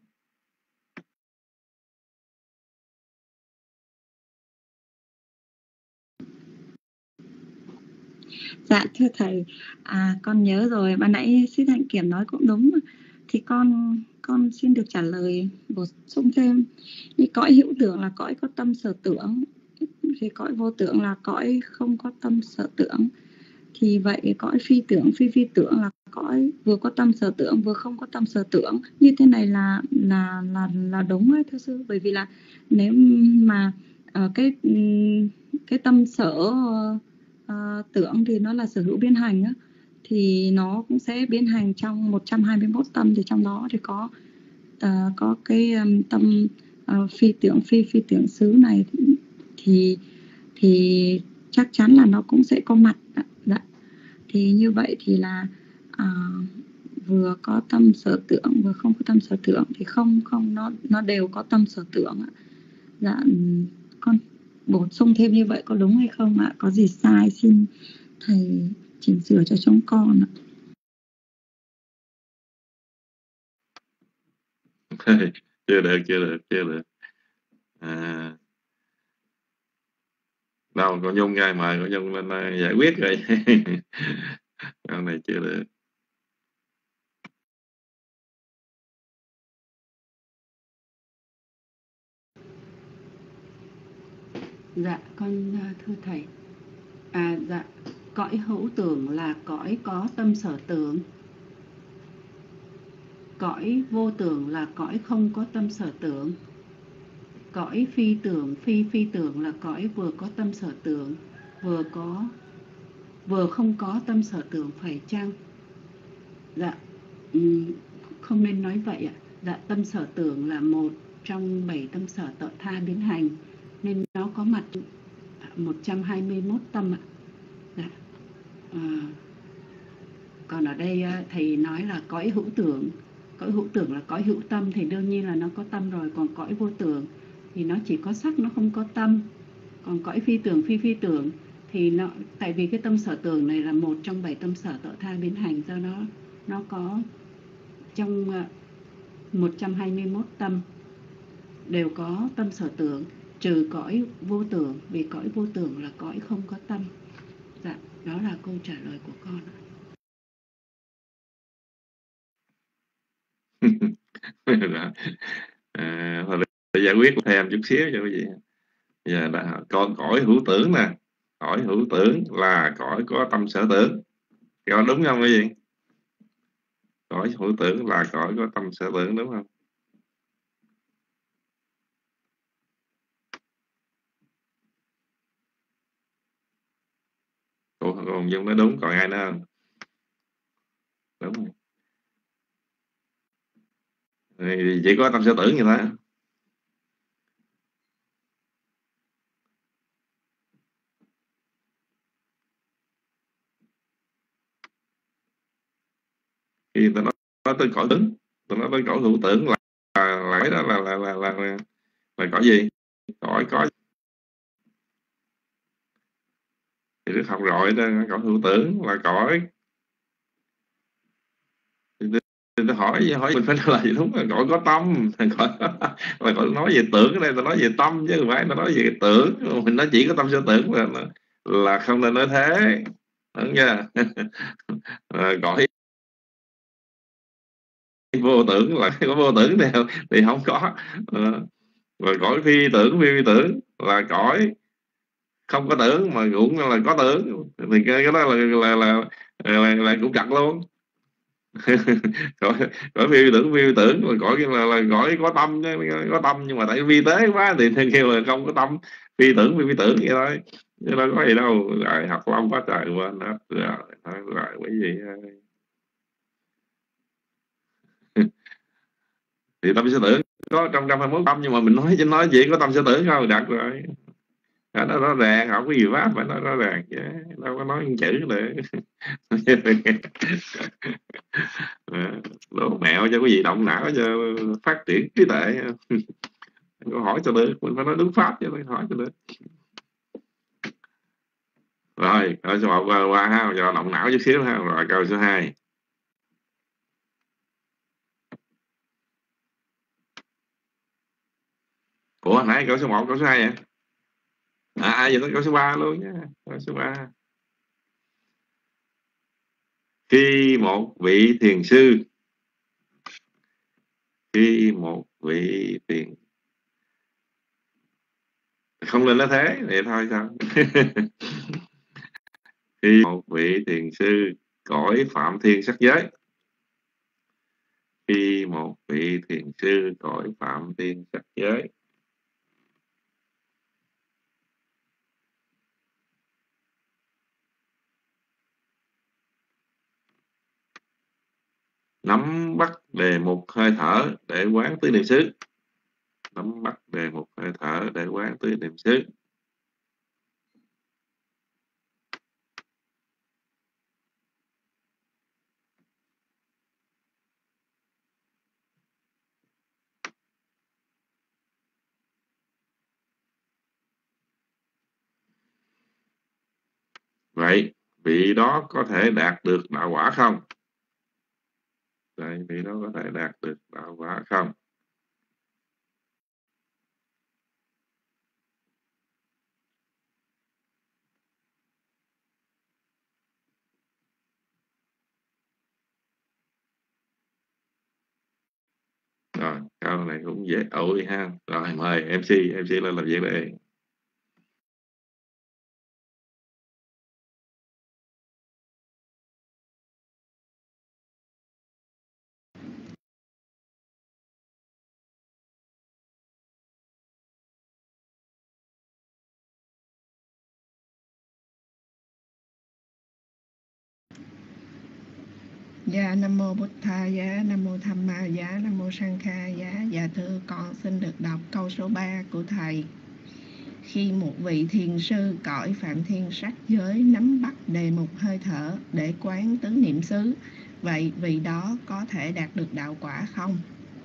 Dạ thưa thầy, à, con nhớ rồi, ban nãy Sư Hạnh Kiểm nói cũng đúng, thì con con xin được trả lời bổ sung thêm. Như cõi hữu tưởng là cõi có tâm sở tưởng, thì cõi vô tưởng là cõi không có tâm sở tưởng. Thì vậy cõi phi tưởng, phi phi tưởng là cõi vừa có tâm sở tưởng vừa không có tâm sở tưởng. Như thế này là là là là đúng đấy thưa sư, bởi vì là nếu mà uh, cái cái tâm sở uh, tưởng thì nó là sở hữu biến hành á, thì nó cũng sẽ biến hành trong một trăm hai mươi mốt tâm, thì trong đó thì có uh, có cái um, tâm uh, phi tưởng phi phi tưởng xứ này, thì thì chắc chắn là nó cũng sẽ có mặt. Dạ. Thì như vậy thì là à, vừa có tâm sở tưởng vừa không có tâm sở tưởng, thì không không nó nó đều có tâm sở tưởng ạ. Dạ, con bổ sung thêm như vậy có đúng hay không ạ? Có gì sai xin thầy chỉnh sửa cho chúng con ạ. chưa được chưa được chưa được à, đâu con Nhung ngay mời con Nhung lên uh, giải quyết rồi. Câu này chưa được. Dạ con thưa thầy, à dạ, cõi hữu tưởng là cõi có tâm sở tưởng, cõi vô tưởng là cõi không có tâm sở tưởng, cõi phi tưởng phi phi tưởng là cõi vừa có tâm sở tưởng vừa có vừa không có tâm sở tưởng, phải chăng? Dạ, không nên nói vậy ạ. Dạ, tâm sở tưởng là một trong bảy tâm sở tự tha biến hành, nên nó có mặt một trăm hai mươi mốt tâm ạ. Dạ. À, còn ở đây thầy nói là cõi hữu tưởng, cõi hữu tưởng là cõi hữu tâm, thì đương nhiên là nó có tâm rồi. Còn cõi vô tưởng thì nó chỉ có sắc, nó không có tâm. Còn cõi phi tưởng phi phi tưởng thì nó, tại vì cái tâm sở tưởng này là một trong bảy tâm sở tự tha biến hành, do nó nó có trong một trăm hai mươi mốt tâm đều có tâm sở tưởng, trừ cõi vô tưởng, vì cõi vô tưởng là cõi không có tâm. Dạ, đó là câu trả lời của con. à, thôi để giải quyết thêm chút xíu cho quý vị. Giờ đã con cõi hữu tưởng nè, cõi hữu tưởng là cõi có tâm sở tưởng, có đúng không quý vị? Cõi hữu tưởng là cõi có tâm sở tưởng, đúng không? Cô Hồng Dung nói đúng, còn ai nữa không? Đúng rồi. Thì chỉ có tâm sở tưởng như thế. Khi tôi nói, nói tới cõi tưởng, tôi nói tới cõi hữu tưởng là là cái đó là là là là, là, là cõi gì? Cõi có thì được học rồi đó, cõi hữu tưởng là cõi. Tôi hỏi hỏi mình phải trả lời đúng là cõi có tâm, cõi là cõi nói về tưởng, ở đây tôi nói về tâm chứ không phải tôi nói về tưởng. Mình nói chỉ có tâm sở tưởng là là không nên nói thế, đúng chưa? À, cõi vô tưởng là có vô tưởng thì, thì không có. À, rồi cõi phi tưởng phi phi tưởng là cõi không có tưởng mà cũng là có tưởng, thì cái, cái đó là là là, là, là, là cũng chặt luôn. cõi cõi phi vi tưởng phi vi tưởng là cõi là, là cõi có tâm chứ, có tâm nhưng mà tại vi tế quá thì theo kêu là không có tâm, phi tưởng phi vi tưởng vậy thôi chứ đâu có gì đâu. Rồi học long quá trời quên hết rồi, thôi rồi quý vị thì tâm sở tưởng có trong trăm hai mươi mốt tâm, nhưng mà mình nói chỉ nói chỉ có tâm sở tưởng thôi đặt rồi. Đó, nó rõ ràng, không có gì pháp phải nói rõ ràng chứ, đâu có nói một chữ nữa. Đố mẹo cho quý vị động não cho phát triển trí tuệ. Câu hỏi cho được, mình phải nói đúng pháp chứ, phải hỏi cho được. Rồi câu số một qua, qua ha, cho động não chút xíu ha. Rồi câu số hai. Ủa hồi nãy câu số một, câu số hai vậy? À giờ tới câu số ba luôn nha. Câu số ba. Khi một vị thiền sư khi một vị thiền không lên nó thế vậy thôi sao? Khi một vị thiền sư cõi phạm thiên sắc giới khi một vị thiền sư cõi phạm thiên sắc giới nắm bắt đề mục hơi thở để quán tứ niệm xứ. Nắm bắt đề mục hơi thở để quán tứ niệm xứ. Vậy vị đó có thể đạt được đạo quả không? Vậy vị đó có thể đạt được đạo quả không? Rồi câu này cũng dễ ổi ha. Rồi mời em xê em xê lên làm việc đây. Dạ Nam Mô Bụt Tha Giá, Nam Mô Tham Ma Giá, Nam Mô Sang Kha Giá. Dạ thưa con xin được đọc câu số ba của Thầy. Khi một vị thiền sư cõi phạm thiên sắc giới nắm bắt đề mục hơi thở để quán tứ niệm xứ, vậy vị đó có thể đạt được đạo quả không?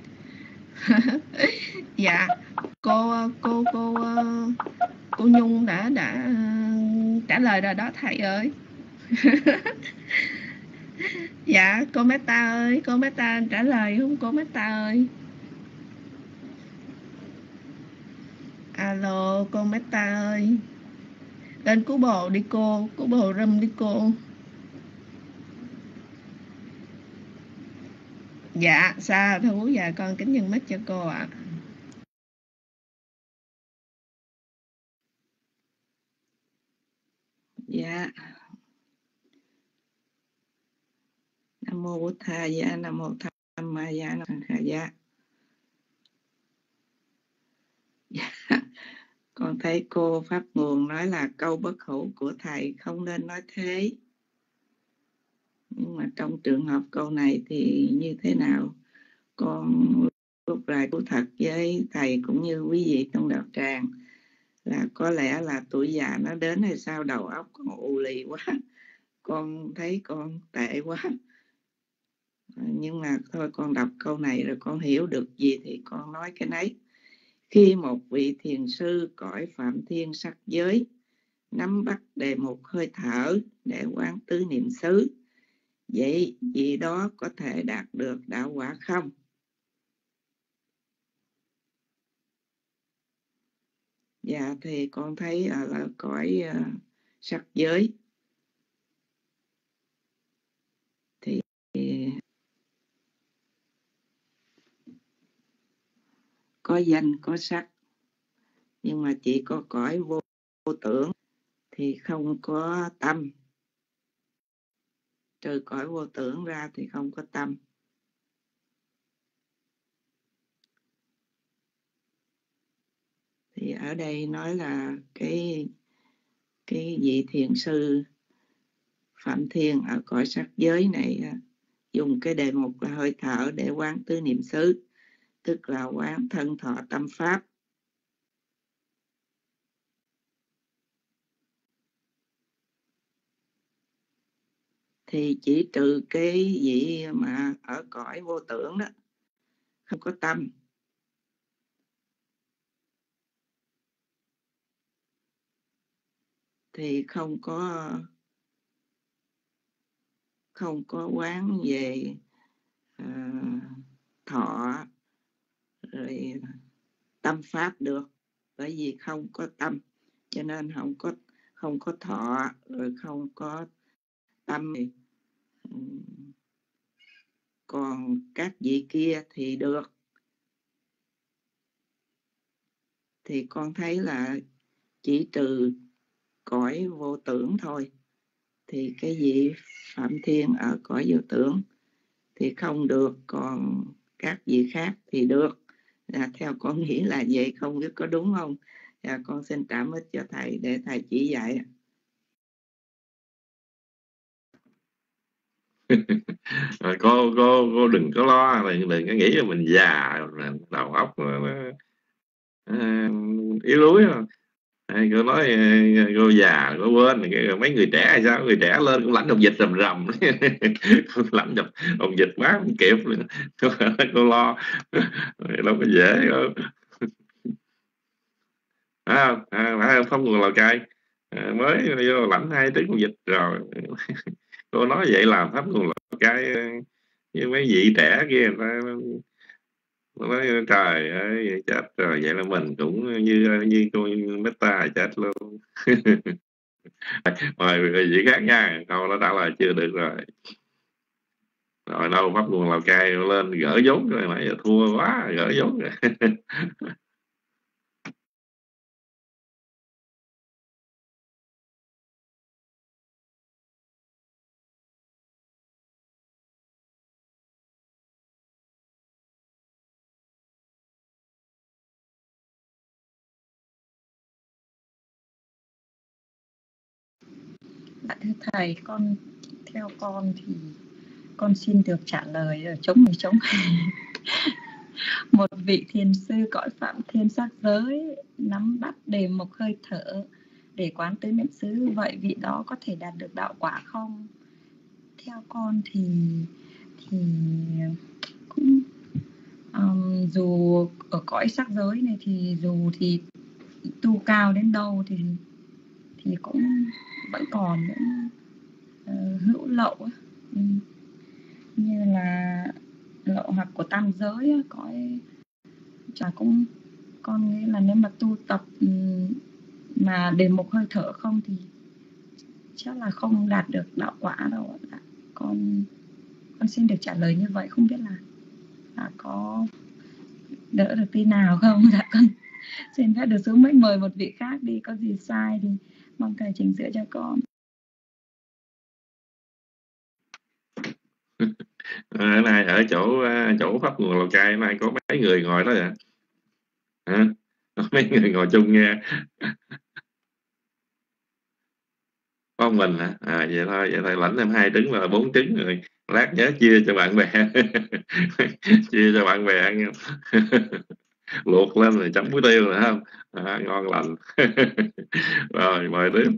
Dạ cô cô cô cô Nhung đã đã trả lời rồi đó thầy ơi. Dạ cô Meta ơi, cô Meta trả lời không cô Meta ơi? Alo cô Meta ơi, lên cứu bồ đi cô, cứu bồ râm đi cô. Dạ xa thú, dạ con kính nhân mic cho cô ạ. Dạ Nam Mô Bụt Tha Giá, Nam Mô Tham Ma Giá, Nam Mô Sang Kha Giá. Dạ. Con thấy cô Pháp Nguồn nói là câu bất hủ của Thầy không nên nói thế. Nhưng mà trong trường hợp câu này thì như thế nào? Con lúc lại thú thật với Thầy cũng như quý vị trong đạo tràng là có lẽ là tuổi già nó đến hay sao, đầu óc con ù lì quá. Con thấy con tệ quá. Nhưng mà thôi con đọc câu này rồi con hiểu được gì thì con nói cái nấy. Khi một vị thiền sư cõi phạm thiên sắc giới nắm bắt đề mục hơi thở để quán tứ niệm xứ, vậy vị đó có thể đạt được đạo quả không? Dạ thì con thấy ở là cõi uh, sắc giới thì có danh có sắc, nhưng mà chỉ có cõi vô, vô tưởng thì không có tâm. trừ cõi vô tưởng ra thì không có tâm. Thì ở đây nói là cái cái vị thiền sư Phạm Thiên ở cõi sắc giới này dùng cái đề mục là hơi thở để quán tứ niệm xứ, tức là quán thân thọ tâm pháp. Thì chỉ trừ cái vị mà ở cõi vô tưởng đó, không có tâm, thì không có không có quán về uh, thọ rồi tâm pháp được, bởi vì không có tâm, cho nên không có không có thọ rồi không có tâm. Còn các vị kia thì được. Thì con thấy là chỉ trừ cõi vô tưởng thôi, thì cái vị Phạm Thiên ở cõi vô tưởng thì không được, còn các vị khác thì được. À, theo con nghĩ là vậy, không biết có đúng không? À, con xin trả mít cho thầy để thầy chỉ dạy. cô cô cô đừng có lo, đừng đừng có nghĩ là mình già đầu óc uh, yếu đuối. Cô nói cô già cô quên mấy người trẻ hay sao, người trẻ lên cũng lãnh độc dịch rầm rầm lãnh độc độc dịch quá không kịp. Cô, cô lo đâu có dễ đâu. À, à, không nguồn Lào Cai à, mới vô lãnh hai tiếng độc dịch rồi. Cô nói vậy làm pháp nguồn Lào Cai với mấy vị trẻ kia, người ta nói trời ơi chết rồi, vậy là mình cũng như như cô Meta chết luôn. Mời vị khác nha, câu nó trả lời chưa được rồi. Rồi đâu pháp nguồn Lào Cai lên gỡ vốn rồi, nãy giờ thua quá, gỡ vốn rồi. Dạ thưa thầy, con theo con thì con xin được trả lời ở chống người chống. Một vị thiền sư cõi Phạm Thiên sắc giới nắm bắt đề mục hơi thở để quán tứ niệm xứ, vậy vị đó có thể đạt được đạo quả không? Theo con thì thì cũng um, dù ở cõi sắc giới này thì dù thì tu cao đến đâu thì thì cũng vẫn còn những uh, hữu lậu uh, như là lậu hoặc của tam giới, cõi chả cũng con nghĩ là nếu mà tu tập um, mà đề mục hơi thở không thì chắc là không đạt được đạo quả đâu. Dạ, con con xin được trả lời như vậy, không biết là, là có đỡ được tí nào không. Dạ con xin phép được xuống mic mời một vị khác đi, có gì sai thì mong thầy chỉnh sửa cho con. Ở này ở chỗ chỗ pháp nguồn Lào Cai nay có mấy người ngồi đó vậy hả? Có mấy người ngồi chung nghe. Có mình hả? À vậy thôi, vậy thôi lãnh em hai trứng là bốn trứng rồi, lát nhớ chia cho bạn bè. Chia cho bạn bè ăn. Luộc lên rồi chấm muối tiêu rồi không? À, ngon lành. Rồi mời tiếp.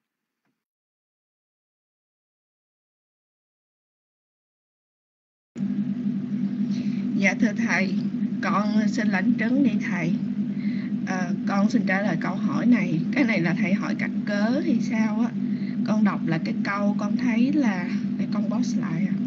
Dạ thưa thầy, con xin lãnh trứng đi thầy. À, con xin trả lời câu hỏi này. Cái này là thầy hỏi cắt cớ hay sao á? Con đọc là cái câu con thấy là để con post lại à.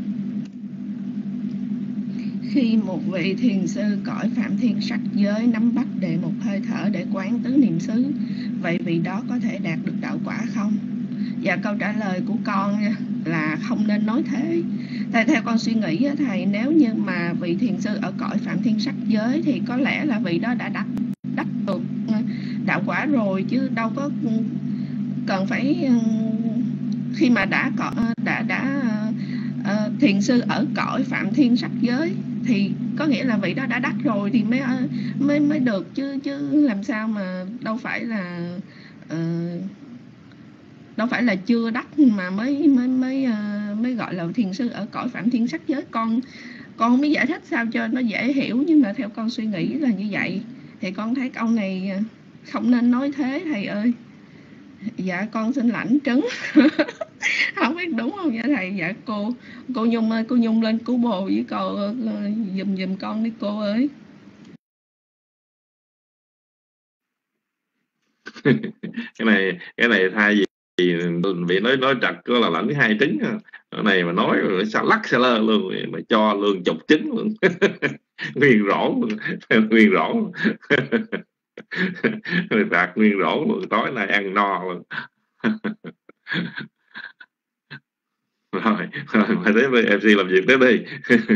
Khi một vị thiền sư cõi Phạm Thiên sắc giới nắm bắt đề mục hơi thở để quán tứ niệm xứ, vậy vị đó có thể đạt được đạo quả không? Và câu trả lời của con là không nên nói thế. Tại theo con suy nghĩ á thầy, nếu như mà vị thiền sư ở cõi Phạm Thiên sắc giới thì có lẽ là vị đó đã đắc đắc được đạo quả rồi, chứ đâu có cần phải khi mà đã có đã đã uh, thiền sư ở cõi phạm thiên sắc giới thì có nghĩa là vị đó đã đắc rồi thì mới mới mới được, chứ chứ làm sao mà đâu phải là uh, đâu phải là chưa đắc mà mới mới mới uh, mới gọi là thiền sư ở cõi phạm thiên sắc giới. Con con không biết giải thích sao cho nó dễ hiểu, nhưng mà theo con suy nghĩ là như vậy. Thì con thấy câu này không nên nói thế thầy ơi. Dạ con xin lãnh trứng. Không biết đúng không dạ thầy? Dạ cô cô Nhung ơi, cô Nhung lên cứu bồ với cô giùm giùm con đi cô ơi. cái này cái này thay vì bị nói nói trật có là lãnh hai trứng, cái này mà nói rồi sao lắc sao lơ luôn, mà cho luôn chục trứng luôn. Nguyên rổ luôn. Nguyên rổ. Rồi đạt nguyên rổ luôn, tối nay ăn no luôn. Rồi, rồi mà tiếp đi, em xê làm việc tiếp đi.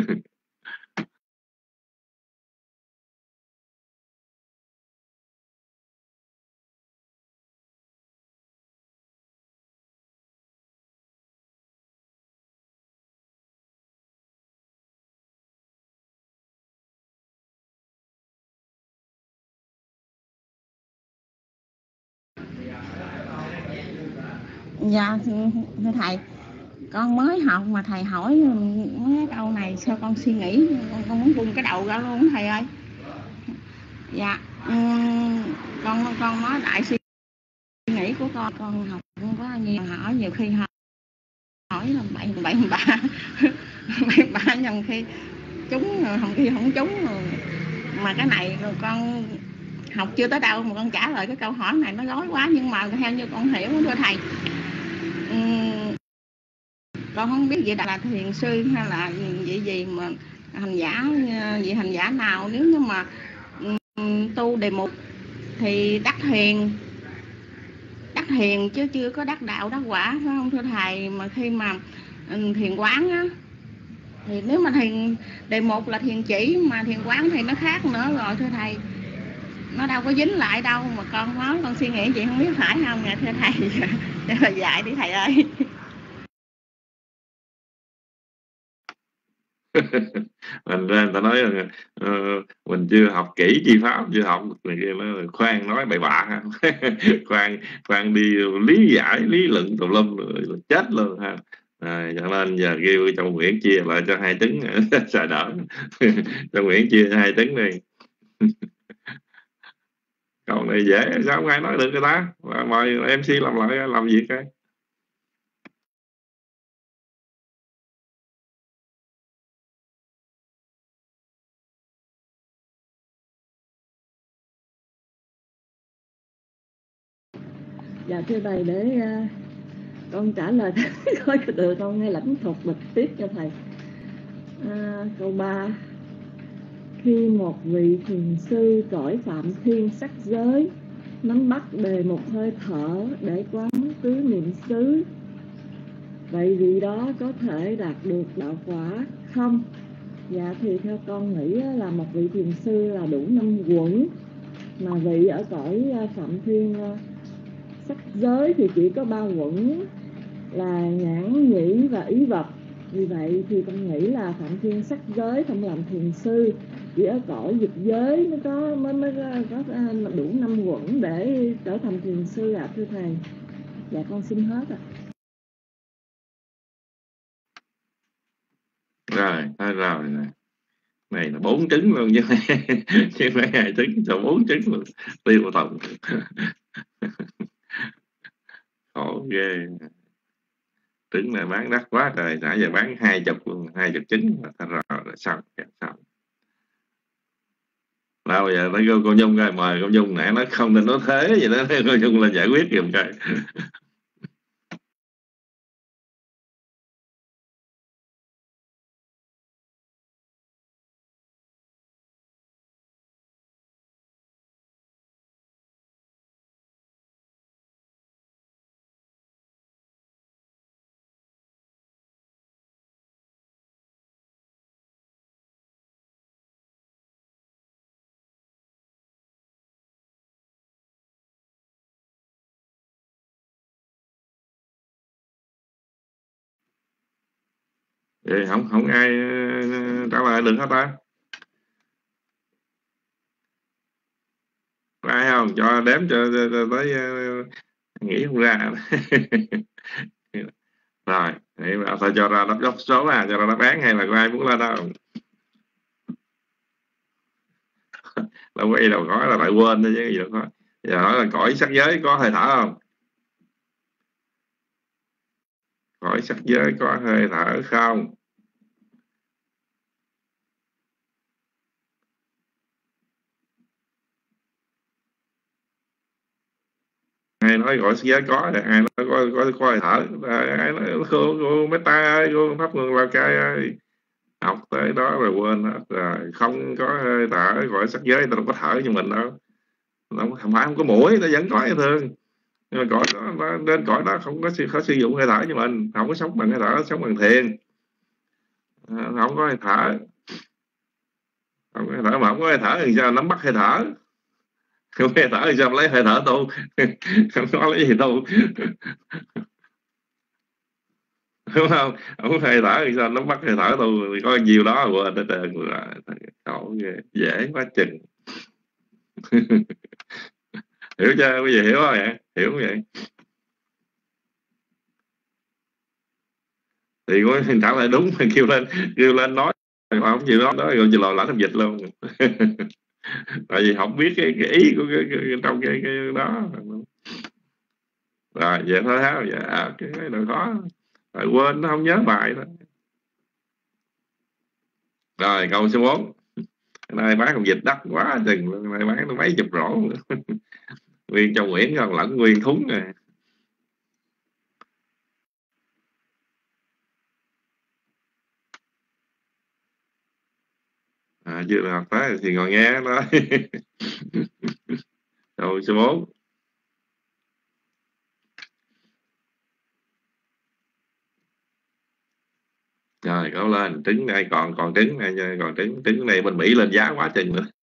Dạ thưa thầy, con mới học mà thầy hỏi mấy câu này sao con suy nghĩ, con, con muốn bung cái đầu ra luôn thầy ơi. Dạ um, con con nói đại suy nghĩ của con con học không có nhiều, hỏi nhiều khi hỏi hỏi là bậy bậy bạ bậy bạ nhầm khi chúng không khi không trúng, mà cái này rồi con học chưa tới đâu mà con trả lời cái câu hỏi này nó rối quá. Nhưng mà theo như con hiểu thưa thầy, um, con không biết vậy là thiền sư hay là gì gì mà hành giả, vị hành giả nào nếu như mà um, tu đề mục thì đắc thiền đắc thiền chứ chưa có đắc đạo đắc quả, phải không thưa thầy? Mà khi mà um, thiền quán á, thì nếu mà thiền đề mục là thiền chỉ, mà thiền quán thì nó khác nữa rồi thưa thầy, nó đâu có dính lại đâu. Mà con nói con suy nghĩ chị không biết phải không nha thưa thầy. Để là dạy đi thầy ơi. Mình ra người ta nói là uh, mình chưa học kỹ chi pháp, chưa học này kia, nó khoan nói bậy bạ. khoan khoan đi lý giải lý luận tùm lum rồi chết luôn ha. À, cho nên giờ kêu cho Nguyễn chia lại cho hai trứng. Xài đỡ. Cho Nguyễn chia hai trứng đi. Câu này dễ sao không ai nói được người ta. Mời em xê làm lại làm việc coi. Dạ thưa thầy, để uh, con trả lời coi được không, hay lãnh thuật bật tiếp cho thầy. À, câu ba: khi một vị thiền sư cõi phạm thiên sắc giới nắm bắt đề một hơi thở để quán tứ niệm xứ, vậy vị đó có thể đạt được đạo quả không? Dạ thì theo con nghĩ là một vị thiền sư là đủ năm quẩn, mà vị ở cõi phạm thiên sắc giới thì chỉ có ba quẩn là nhãn nhĩ và ý vật. Vì vậy thì con nghĩ là phạm thiên sắc giới không làm thiền sư, chỉ ở cõi dục giới mới có mới mới có, có đủ năm quẩn để trở thành thiền sư ạ. À, thưa thầy. Dạ con xin hết ạ. À. Rồi thôi rồi nè, này là bốn trứng luôn chứ chứ mấy hai trứng cho bốn trứng luôn, tiêu tổng. Khổ ghê, trứng này bán đắt quá trời, nãy giờ bán hai chục luôn, hai chục trứng mà ta rồi rồi xong xong. Nào giờ lấy cô, cô Nhung coi, mời cô Nhung, nãy nó không nên nói thế vậy đó, cô Nhung lên giải quyết giùm coi. Vậy không không ai trả lời được hết ta? Có ai không? Cho đếm cho, cho, cho tới uh, nghĩ không ra. Rồi, thôi cho ra đáp số à, cho ra đáp án hay là có ai muốn lên đâu? Đâu có gì đâu có, là lại quên thôi chứ gì đâu có. Giờ hỏi là cõi sắc giới có hơi thở không? Cõi sắc giới có hơi thở không? Ai nói cõi sắc giới có, ai nói có có, có hơi thở, ai nói cô cô Meta ơi, cô Pháp Nguồn Lào Cai ơi, học tới đó rồi quên hết rồi. Không có hơi thở, cõi sắc giới ta đâu có thở như mình đâu, không phải không có mũi, nó vẫn có hay thường, nhưng mà cõi đó nó, đến cõi đó không có, có sử dụng hơi thở như mình, không có sống bằng hơi thở, sống bằng thiền, không có hơi thở. Không có hơi thở, mà không có hơi thở thì sao nắm bắt hơi thở? Không có hơi thở thì sao lấy hơi thở tu? Không có lấy gì tu. Đúng không? Không có hơi thở thì sao nắm bắt hơi thở tu? Có nhiều đó quên hết trơn rồi. Khổ ghê, dễ quá chừng. Hiểu chưa? Bây giờ hiểu không vậy? Hiểu không vậy? Thì có trả lời đúng, kêu lên kêu lên nói mà không chịu đó, đó rồi chỉ lò lãnh làm dịch luôn. Tại vì không biết cái, cái ý của cái, cái, cái, trong cái, cái đó. Rồi vậy thôi ha, dạ à, cái cái này khó rồi, quên nó không nhớ bài đó. Rồi câu số bốn, nay bán còn dịch đắt quá chừng luôn, nay bán nó mấy chục rổ. Nguyên Châu Nguyễn không lẫn nguyên thúng nè. À, chưa học tới thì ngồi nghe đó. Câu số bốn, rồi có lên trứng đây, còn còn trứng này, còn trứng trứng này bên Mỹ lên giá quá chừng nữa.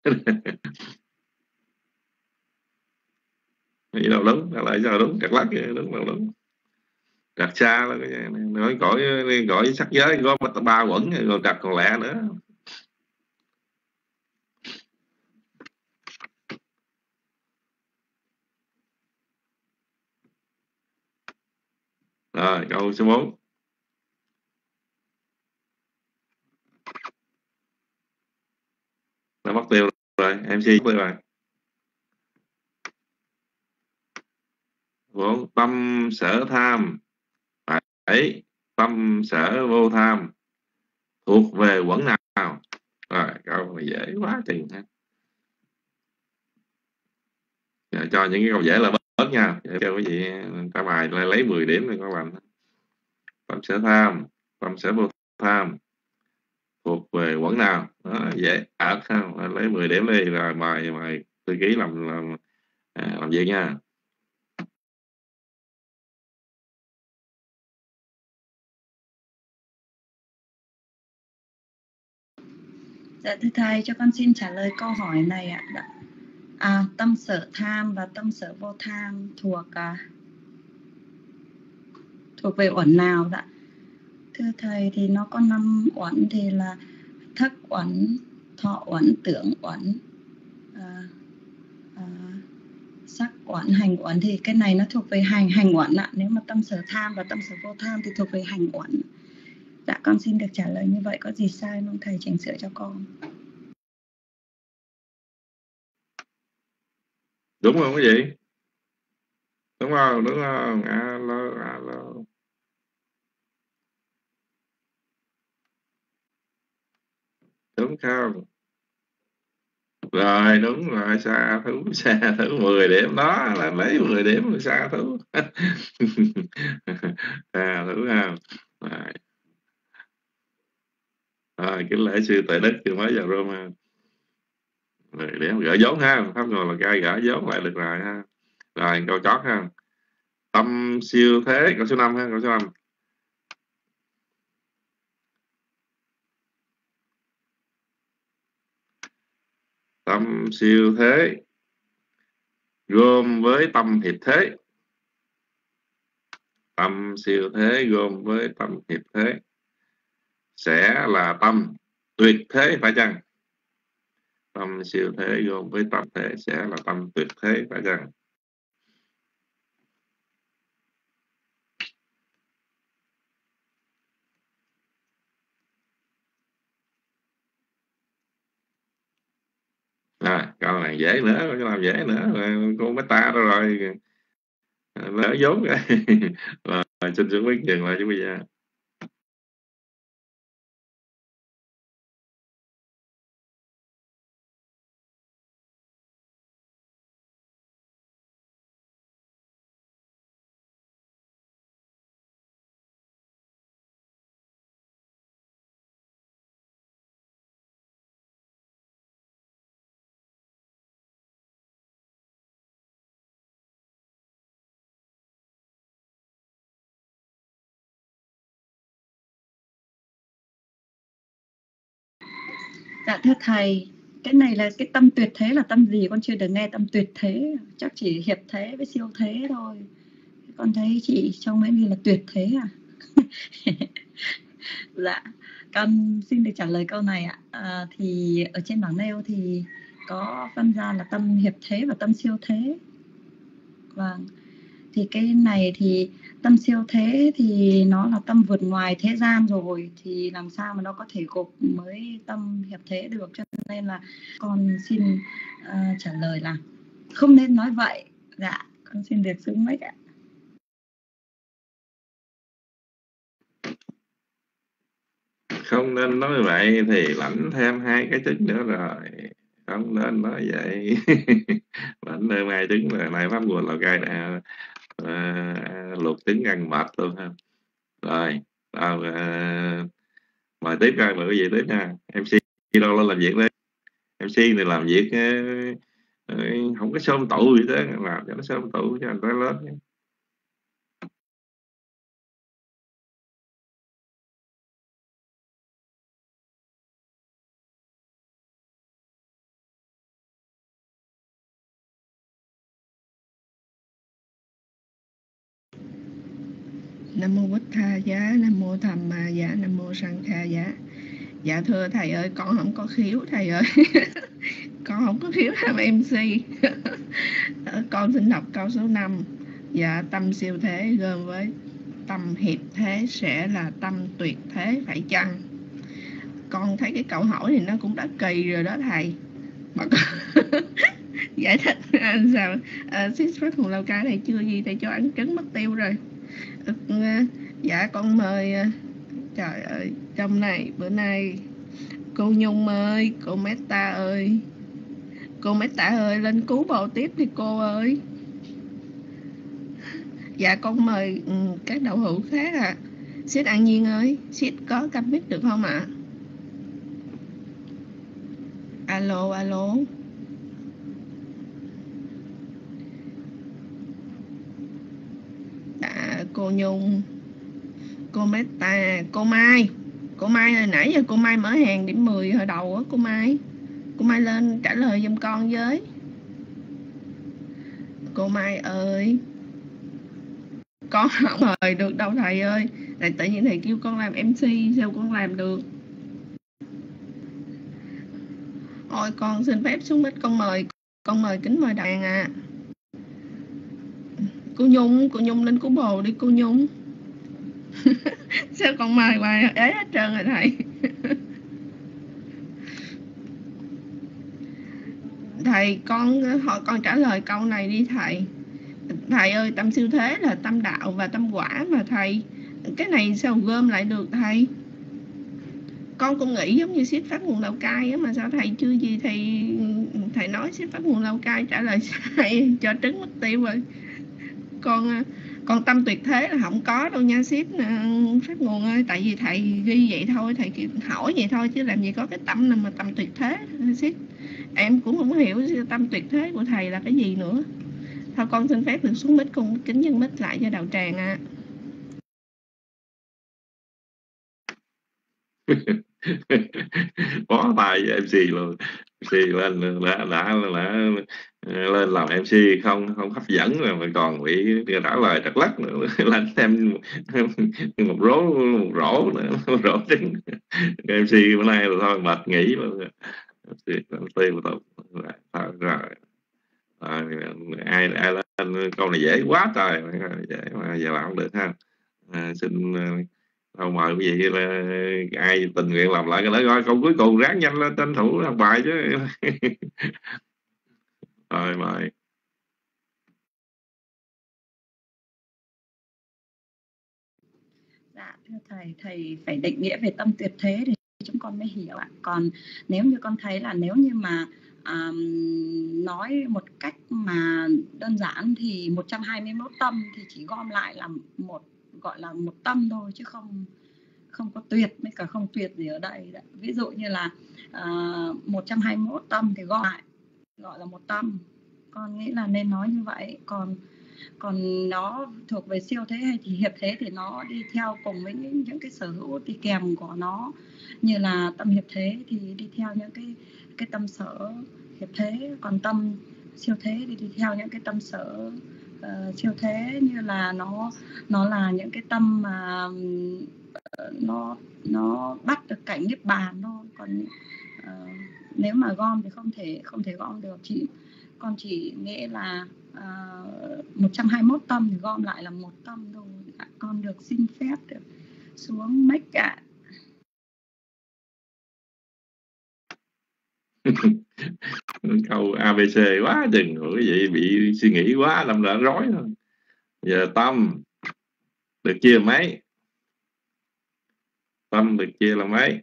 Gì đâu đúng, lại sao đúng, chặt lắc đúng đâu đúng, chặt xa đó. Nói cõi cõi sắc giới có ba quẩn rồi chặt còn lẹ nữa. Rồi câu số bốn, nó mất tiêu rồi, em xê mất tiêu rồi. Bốn, tâm sở tham phải tâm sở vô tham thuộc về quẩn nào? Rồi câu này dễ quá chừng ha. Giờ cho những cái câu dễ là bớt nha, để cho quý vị ta bài lấy mười điểm này con làm. Tâm sở tham, tâm sở vô tham thuộc về quẩn nào? Đó, dễ ợt không? Lấy mười điểm đi, rồi mời mời thư ký làm làm, à, làm việc nha. Dạ thưa thầy, cho con xin trả lời câu hỏi này ạ. À, tâm sở tham và tâm sở vô tham thuộc à, thuộc về uẩn nào ạ? Thưa thầy, thì nó có năm uẩn, thì là thất uẩn, thọ uẩn, tưởng uẩn, à, à, sắc uẩn, hành uẩn. Thì cái này nó thuộc về hành hành uẩn ạ. Nếu mà tâm sở tham và tâm sở vô tham thì thuộc về hành uẩn. Dạ con xin được trả lời như vậy, có gì sai mong thầy chỉnh sửa cho con. Đúng không cái gì? Đúng không? Đúng không? Alo, alo. Đúng không? Rồi đúng rồi, xa thú, xa thú mười điểm đó, là lấy mười điểm là xa thú. Xa thú không? Rồi. Rồi kính lễ sư Tuệ Đức từ mới vào Roma. Rồi để gỡ vốn ha, Pháp Ngồi là gai gỡ vốn lại được rồi ha. Rồi câu chót ha. Tâm siêu thế, câu số năm ha, câu số năm. Tâm siêu thế gồm với tâm hiệp thế. Tâm siêu thế gồm với tâm hiệp thế. sẽ là tâm tuyệt thế, phải chăng? Tâm siêu thế gồm với tâm thế sẽ là tâm tuyệt thế, phải chăng? À, câu này dễ nữa, cái làm dễ nữa, cô mới ta đó rồi, lỡ vốn rồi. Rồi, xin xuống biết dừng lại chứ bây giờ. Dạ thưa thầy, cái này là cái tâm tuyệt thế là tâm gì? Con chưa được nghe tâm tuyệt thế, chắc chỉ hiệp thế với siêu thế thôi. Con thấy chị trong mấy này là tuyệt thế à? Dạ, con xin được trả lời câu này ạ. À, thì ở trên bảng mail thì có phân ra là tâm hiệp thế và tâm siêu thế. Vâng, thì cái này thì tâm siêu thế thì nó là tâm vượt ngoài thế gian rồi, thì làm sao mà nó có thể gộp với tâm hiệp thế được, cho nên là con xin uh, trả lời là không nên nói vậy. Dạ, con xin được xứng mic ạ. Không nên nói vậy thì lãnh thêm hai cái trứng nữa rồi, không nên nói vậy. Lãnh thêm hai trứng là này pháp nguồn Lào Cai nè, à, luộc trứng ăn mệt luôn ha. Rồi, à, à, mời tiếp coi, mời cái gì tiếp nha. em xê đâu lên làm việc đấy, em xê này làm việc uh, không có xôm tụ gì thế, làm cho nó xôm tụ cho anh ta lớn. Nam mô Bích Tha Giá, Nam mô Tham Ma Giá, Nam mô Sang Kha Giá. Dạ thưa thầy ơi, con không có khiếu thầy ơi. Con không có khiếu làm em xê. Con xin đọc câu số năm. Dạ, tâm siêu thế gồm với tâm hiệp thế sẽ là tâm tuyệt thế, phải chăng? Con thấy cái câu hỏi thì nó cũng đã kỳ rồi đó thầy. Mà con giải thích sao à, xích phát hồn Lào Cai này chưa gì thầy cho ăn trứng mất tiêu rồi. Dạ con mời. Trời ơi, trong này bữa nay cô Nhung ơi, cô Meta ơi, cô Meta ơi lên cứu bầu tiếp đi cô ơi. Dạ con mời ừ, các đậu hữu khác ạ. À. Sít An Nhiên ơi, Sít có cắm mic được không ạ? À? Alo, alo. Dạ, cô Nhung, cô Meta, cô Mai. Cô Mai hồi nãy giờ cô Mai mở hàng điểm mười hồi đầu á cô Mai. Cô Mai lên trả lời giùm con với. Cô Mai ơi. Con không mời được đâu thầy ơi. Tại tự nhiên thầy kêu con làm em xê, sao con làm được? Ôi con xin phép xuống mic con mời. Con mời kính mời đàn à. Cô Nhung, cô Nhung lên cứu bồ đi cô Nhung. Sao con mời hoài ế hết trơn rồi thầy. Thầy con hỏi con trả lời câu này đi thầy. Thầy ơi, tâm siêu thế là tâm đạo và tâm quả mà thầy. Cái này sao gom lại được thầy? Con cũng nghĩ giống như Sít Phát Nguồn Lào Cai á, mà sao thầy chưa gì thầy thầy nói Sít Phát Nguồn Lào Cai trả lời sai cho trứng mất tiêu rồi. Con con tâm tuyệt thế là không có đâu nha Sít Phát Nguồn ơi, tại vì thầy ghi vậy thôi, thầy hỏi vậy thôi chứ làm gì có cái tâm nào mà tâm tuyệt thế Sít. Em cũng không hiểu tâm tuyệt thế của thầy là cái gì nữa. Thôi con xin phép được xuống mic, con kính nhân mic lại cho đạo tràng ạ. À. Bó tay với em xê luôn. em xê lên đã, đã, đã, đã lên làm em xê không không hấp dẫn rồi mà còn bị trả lời trật lất nữa. Lên thêm một rổ một rổ nữa, một rổ trứng. em xê bữa nay là thôi mệt nghỉ luôn. em xê em xê là thôi rồi, rồi. À, ai ai lên câu này dễ quá trời, dễ mà giờ làm không được ha. À, xin đâu mời quý vị là ai tình nguyện làm lại cái đó, coi câu cuối cùng ráng nhanh lên tranh thủ làm bài chứ. Rồi mời. Dạ thưa thầy, thầy phải định nghĩa về tâm tuyệt thế thì chúng con mới hiểu ạ. Còn nếu như con thấy là nếu như mà um, nói một cách mà đơn giản thì một trăm hai mươi mốt tâm thì chỉ gom lại là một, gọi là một tâm thôi, chứ không không có tuyệt với cả không tuyệt gì ở đây. Ví dụ như là uh, một trăm hai mươi mốt tâm thì gom lại gọi là một tâm, con nghĩ là nên nói như vậy. Còn còn nó thuộc về siêu thế hay thì hiệp thế thì nó đi theo cùng với những, những cái sở hữu đi kèm của nó, như là tâm hiệp thế thì đi theo những cái cái tâm sở hiệp thế, còn tâm siêu thế thì đi theo những cái tâm sở uh, siêu thế, như là nó nó là những cái tâm mà uh, nó nó bắt được cảnh niết bàn thôi. Còn uh, nếu mà gom thì không thể không thể gom được. Chị con chỉ nghĩ là uh, một trăm hai mươi mốt tâm thì gom lại là một tâm thôi. Con được xin phép được xuống mic ạ. Câu a bê xê quá chừng, quý vị bị suy nghĩ quá làm ra rối thôi. Giờ tâm được chia mấy? Tâm được chia là mấy?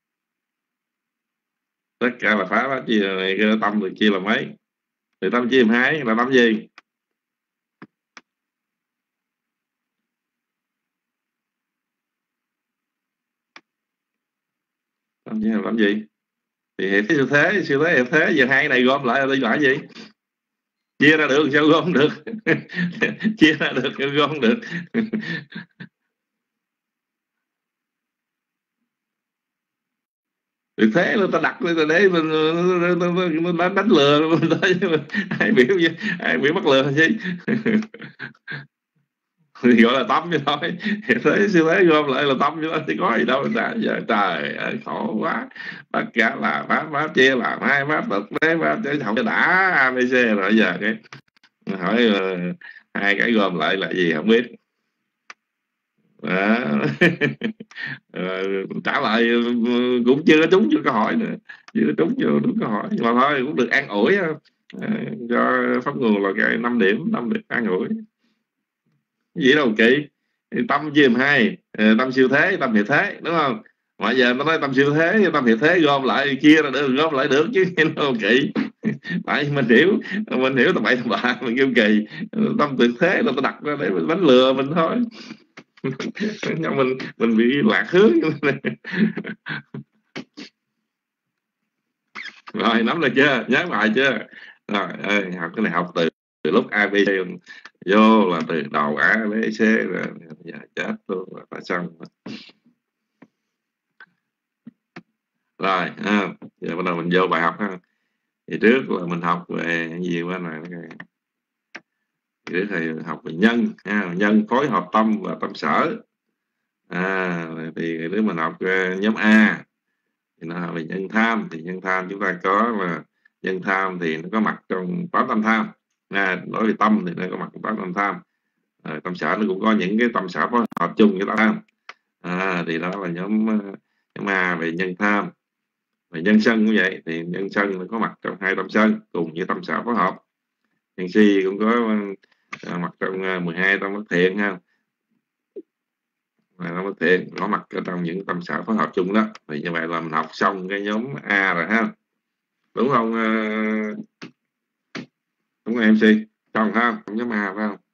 Tất cả là phá đó, chia này cái tâm được chia là mấy? Thì tâm chia làm hai là tâm gì? Tâm chia là tâm gì? Thì hệ siêu thế, siêu thế, hệ thế, giờ hai này gom lại là là gì? Chia ra được sao gom được? Chia ra được sao gom được? Thì thế là ta đặt lên ta để mình đánh, đánh lừa mình tới, ai biểu ai biểu bắt lừa chứ. Thì gọi là tâm vậy thôi. Thế siêu thế gom lại là tâm vậy thôi, thì có gì đâu ra giờ. Trời ơi khổ quá, tất cả là bá bá chia là hai bá thực tế bá để học cho đã a bê xê rồi. Giờ cái hỏi uh, hai cái gom lại là gì không biết. Đó. Trả lời cũng chưa có trúng vô câu hỏi nữa, chưa có trúng vô đúng câu hỏi, nhưng mà thôi cũng được an ủi. À, cho pháp nguồn là cái năm điểm, năm điểm an ủi gì đâu kỳ. Tâm chia làm hai, tâm siêu thế, tâm hiệp thế, đúng không? Mà giờ nó nói tâm siêu thế, tâm hiệp thế gom lại chia ra được, gom lại được chứ đâu kỳ. Tại mình hiểu, mình hiểu tầm bậy tầm bạ mình kêu kỳ. Tâm tuyệt thế là ta đặt ra để mình đánh lừa mình thôi. Nhưng mình mình bị lạc hướng. Rồi nắm được chưa, nhớ bài chưa? Rồi ơi, học cái này học từ, từ lúc a bê xê vô là từ đầu a bê xê rồi giờ chết luôn là phải xong rồi ha. Giờ bắt đầu mình vô bài học ha. Thì trước là mình học về cái gì qua này, trước thì học về nhân ha, nhân phối hợp tâm và tâm sở. À thì nếu mình học uh, nhóm A thì nó về nhân tham. Thì nhân tham chúng ta có là nhân tham thì nó có mặt trong tám tâm tham. À, nói về tâm thì nó có mặt trong tám tâm tham. À, tâm sở nó cũng có những cái tâm sở phối hợp chung với tâm tham. À, thì đó là nhóm nhóm A về nhân tham. Về nhân sân cũng vậy, thì nhân sân nó có mặt trong hai tâm sân cùng với tâm sở phối hợp. Nhân si cũng có uh, mặt trong uh, mười hai tâm bất thiện ha. Và tâm bất thiện có mặt ở trong những tâm sở phối hợp chung đó. Thì như vậy là mình học xong cái nhóm A rồi ha, đúng không? Uh, đúng không em xê? Xong ha, nhóm A phải không?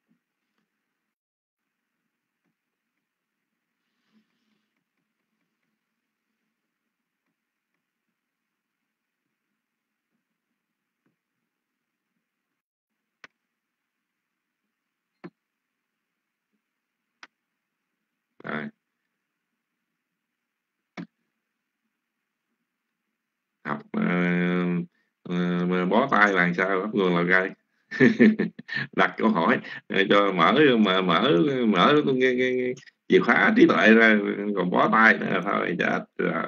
Rồi. Học uh, bó tay là sao Pháp Nguồn Lào Cai? Đặt câu hỏi cho mở mà mở mở cái, cái, cái chìa khóa trí tuệ ra, còn bó tay nữa thôi chết rồi.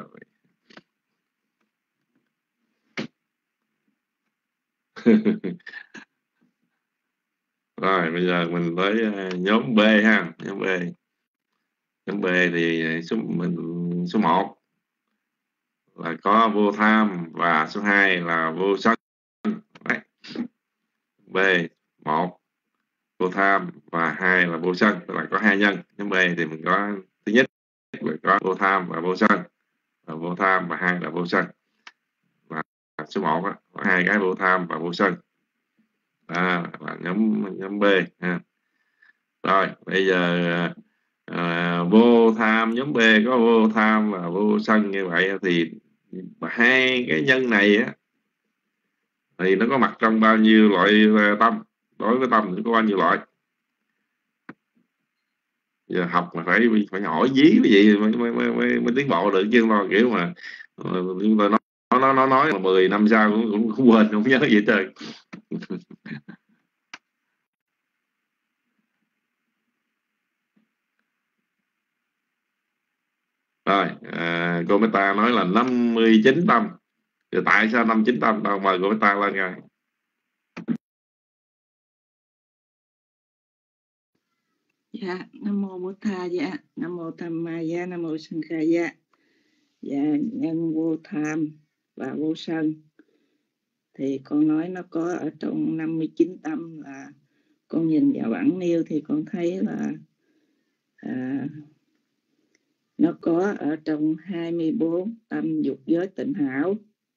Rồi bây giờ mình tới nhóm B ha. Nhóm B nhóm B thì số mình số một là có vô tham và số hai là vô sân. Đấy. B một vô tham và hai là vô sân, tức là có hai nhân. Nhóm B thì mình có thứ nhất là có vô tham và vô sân, và vô tham và hai là vô sân. Và số một á, có hai cái vô tham và vô sân. À, là nhóm nhóm B ha. Rồi bây giờ à, vô tham, nhóm B có vô tham và vô sân như vậy thì hai cái nhân này á thì nó có mặt trong bao nhiêu loại tâm? Đối với tâm thì có bao nhiêu loại? Giờ học mà phải phải hỏi dí cái gì mới mới mới, mới, mới tiến bộ được, chứ lo kiểu mà chúng tôi nói nó nó nói mà mười năm sau cũng cũng không quên, không nhớ gì hết trơn. Rồi à, cô Meta nói là năm mươi chín tâm. Rồi tại sao năm mươi chín tâm? Đâu mời cô Meta lên coi. Dạ, Nam Mô Bổn Tha Dạ, Nam Mô Tham Ma Dạ, Nam Mô Sanh Kha Dạ. Dạ, nhân vô tham và vô sân thì con nói nó có ở trong năm mươi chín tâm, là con nhìn vào bản nêu thì con thấy là à, nó có ở trong hai mươi bốn tâm dục giới tịnh hảo,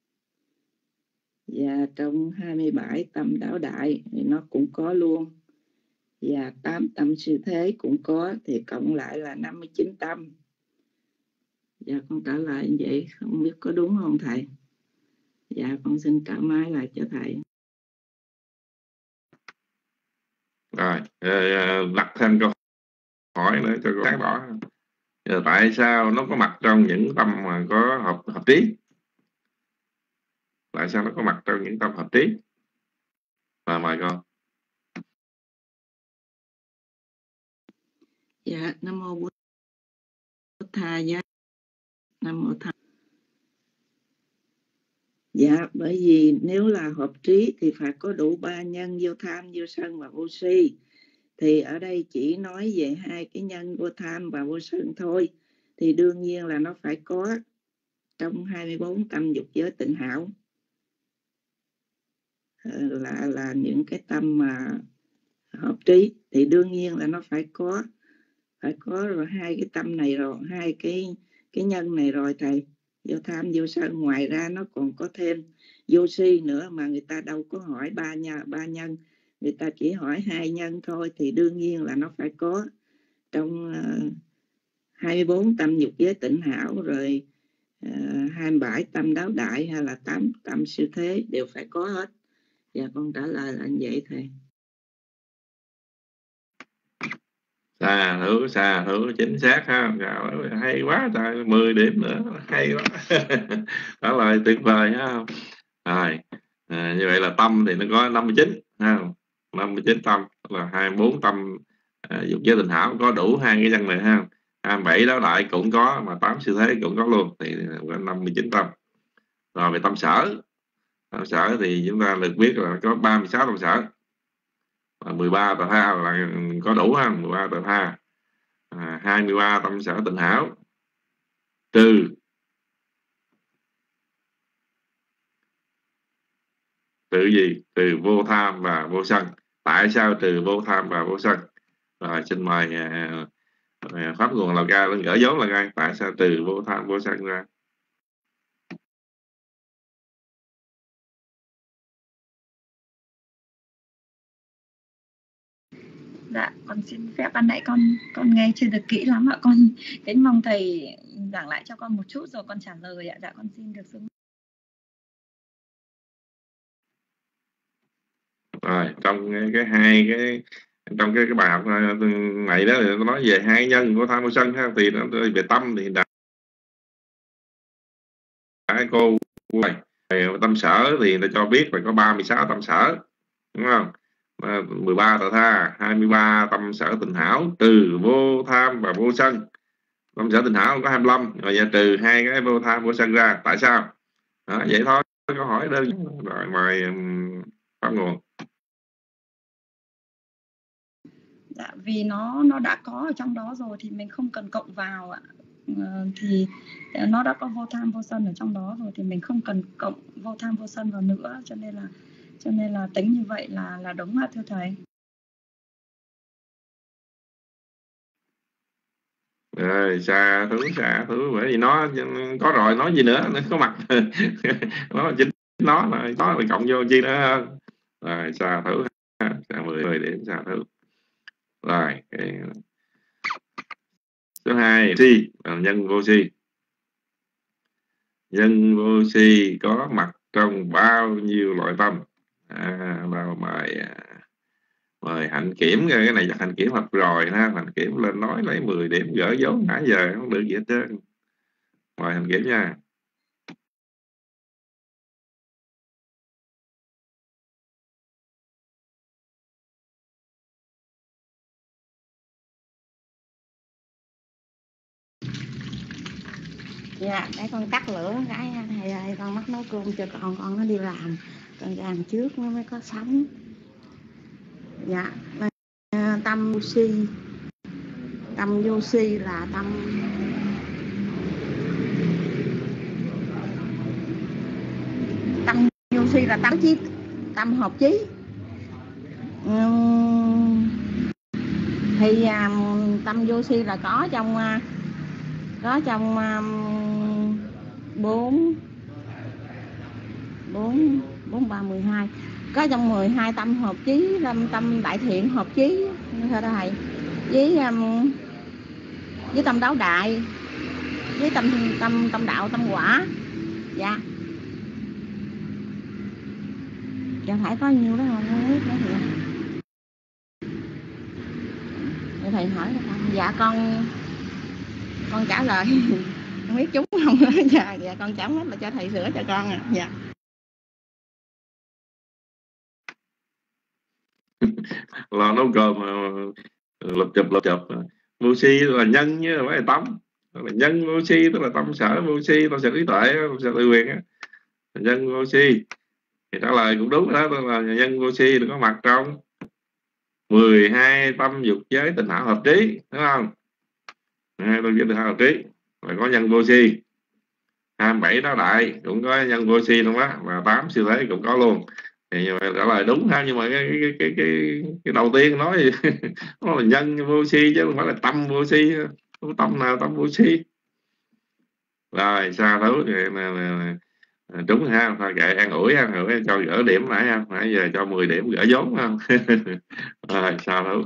và trong hai mươi bảy tâm đáo đại thì nó cũng có luôn, và tám tâm siêu thế cũng có, thì cộng lại là năm mươi chín tâm. Dạ con trả lời như vậy, không biết có đúng không thầy? Dạ con xin trả máy lại cho thầy. Rồi đặt thêm câu hỏi nữa cho sáng tỏ. Giờ tại sao nó có mặt trong những tâm mà có hợp hợp trí? Tại sao nó có mặt trong những tâm hợp trí? Và mời con. Dạ, Nam Mô Bổn Tha Dạ, Nam Mô Tham. Dạ, bởi vì nếu là hợp trí thì phải có đủ ba nhân, vô tham, vô sân và vô si. Thì ở đây chỉ nói về hai cái nhân vô tham và vô sân thôi. Thì đương nhiên là nó phải có trong hai mươi bốn tâm dục giới tịnh hảo. Là, là những cái tâm mà hợp trí. Thì đương nhiên là nó phải có phải có rồi hai cái tâm này rồi, hai cái, cái nhân này rồi thầy. Vô tham, vô sân, ngoài ra nó còn có thêm vô si nữa, mà người ta đâu có hỏi ba nhà ba nhân, người ta chỉ hỏi hai nhân thôi. Thì đương nhiên là nó phải có trong uh, hai mươi bốn tâm dục giới tịnh hảo, rồi uh, hai mươi bảy tâm đáo đại hay là tám tâm siêu thế đều phải có hết. Và con trả lời là như vậy thầy. Xà hữu, xà hữu, chính xác ha. Hay quá trời, mười điểm nữa, hay quá. Trả lời tuyệt vời ha. Rồi à, như vậy là tâm thì nó có năm mươi chín ha. năm mươi chín tâm là hai mươi bốn tâm à, dục giới tịnh hảo có đủ hai cái nhân này ha. hai mươi bảy đáo đại cũng có, mà tám siêu thế cũng có luôn, thì có năm mươi chín tâm. Rồi về tâm sở, tâm sở thì chúng ta được biết là có ba mươi sáu tâm sở, mười ba tà tha là có đủ ha. Mười ba tà tha, à, hai mươi ba tâm sở tịnh hảo, trừ trừ gì? Trừ vô tham và vô sân. Tại sao trừ vô tham và vô sân? Rồi xin mời à, Pháp Nguồn Lào Cai lên gỡ dấu là ngay. Tại sao trừ vô tham vô sân ra? Dạ, con xin phép, ban nãy con con nghe chưa được kỹ lắm ạ. Con đến mong thầy giảng lại cho con một chút rồi con trả lời ạ. Dạ, con xin được xuống. Rồi trong cái, cái hai cái trong cái cái bài học này đó thì nó nói về hai nhân của tham vô sân ha. Thì nó về tâm thì đã, đã cô này Tâm sở thì người ta cho biết là có ba mươi sáu tâm sở, đúng không? mười ba tà tha, hai mươi ba tâm sở tịnh hảo, trừ vô tham và vô sân. Tâm sở tịnh hảo có hai mươi lăm, rồi giờ trừ hai cái vô tham vô sân ra. Tại sao? Đó, vậy thôi, câu hỏi đơn rồi. Mời Pháp Nguồn. Dạ, vì nó nó đã có ở trong đó rồi thì mình không cần cộng vào ạ. Ờ, thì nó đã có vô tham vô sân ở trong đó rồi thì mình không cần cộng vô tham vô sân vào nữa, cho nên là cho nên là tính như vậy là là đúng ạ thưa thầy. Rồi xà thú xà thú, bởi vì nó có rồi nói gì nữa, nó có mặt nó chính nó là nó là cộng vô chi nữa hơn. Rồi xà thú, xà mười mười điểm xà thú. Rồi cái số hai si là nhân vô si. Nhân vô si có mặt trong bao nhiêu loại tâm? À, bao mời mời Hạnh Kiểm, cái này Hạnh Kiểm học rồi ha. Hạnh Kiểm lên nói lấy mười điểm gỡ dấu nãy giờ không được gì hết trơn. Mời Hạnh Kiểm nha. Dạ, để con tắt lửa cái thầy ơi, con mắc nấu cơm cho con, con nó đi làm, con làm trước nó mới có sống. Dạ, tâm vô si, tâm vô si là tâm tâm vô si là tâm chí, tâm hợp chí. Uhm, thì um, tâm vô si là có trong uh, có trong um, bốn bốn bốn ba mười hai, có trong mười hai tâm hợp chí, tâm tâm đại thiện hợp chí thưa thầy, với um, với tâm đáo đại, với tâm tâm tâm đạo tâm quả. Dạ, dạ phải có nhiêu đó không biết nữa thì để thầy hỏi là con. Dạ con con trả lời không biết chúng không. Dạ, dạ con chẳng hết là cho thầy sửa cho con à. Dạ. Lo nấu cơm lập chụp lập chụp. Vô si là nhân chứ không phải là tâm. Là nhân vô si tức là tâm sở vô si, tâm sở trí tuệ, tâm sở tự quyền á. Nhân vô si thì trả lời cũng đúng đó, tức là nhân vô si được có mặt trong mười hai tâm dục giới tịnh hảo hợp trí, đúng không? Hai tâm dục tịnh hảo hợp trí là có nhân vô si. hai mươi bảy đó đại cũng có nhân vô si luôn á, và tám siêu thế cũng có luôn. Thì trả lời đúng ha, nhưng mà cái cái cái cái, cái đầu tiên nói gì nó là nhân vô si chứ không phải là tâm vô si. Tâm nào tâm vô si. Rồi xa thú thì đúng ha, thôi kệ an ủi ha, rồi cho gỡ điểm nãy ha, nãy giờ cho mười điểm gỡ vốn không. Rồi xa thú.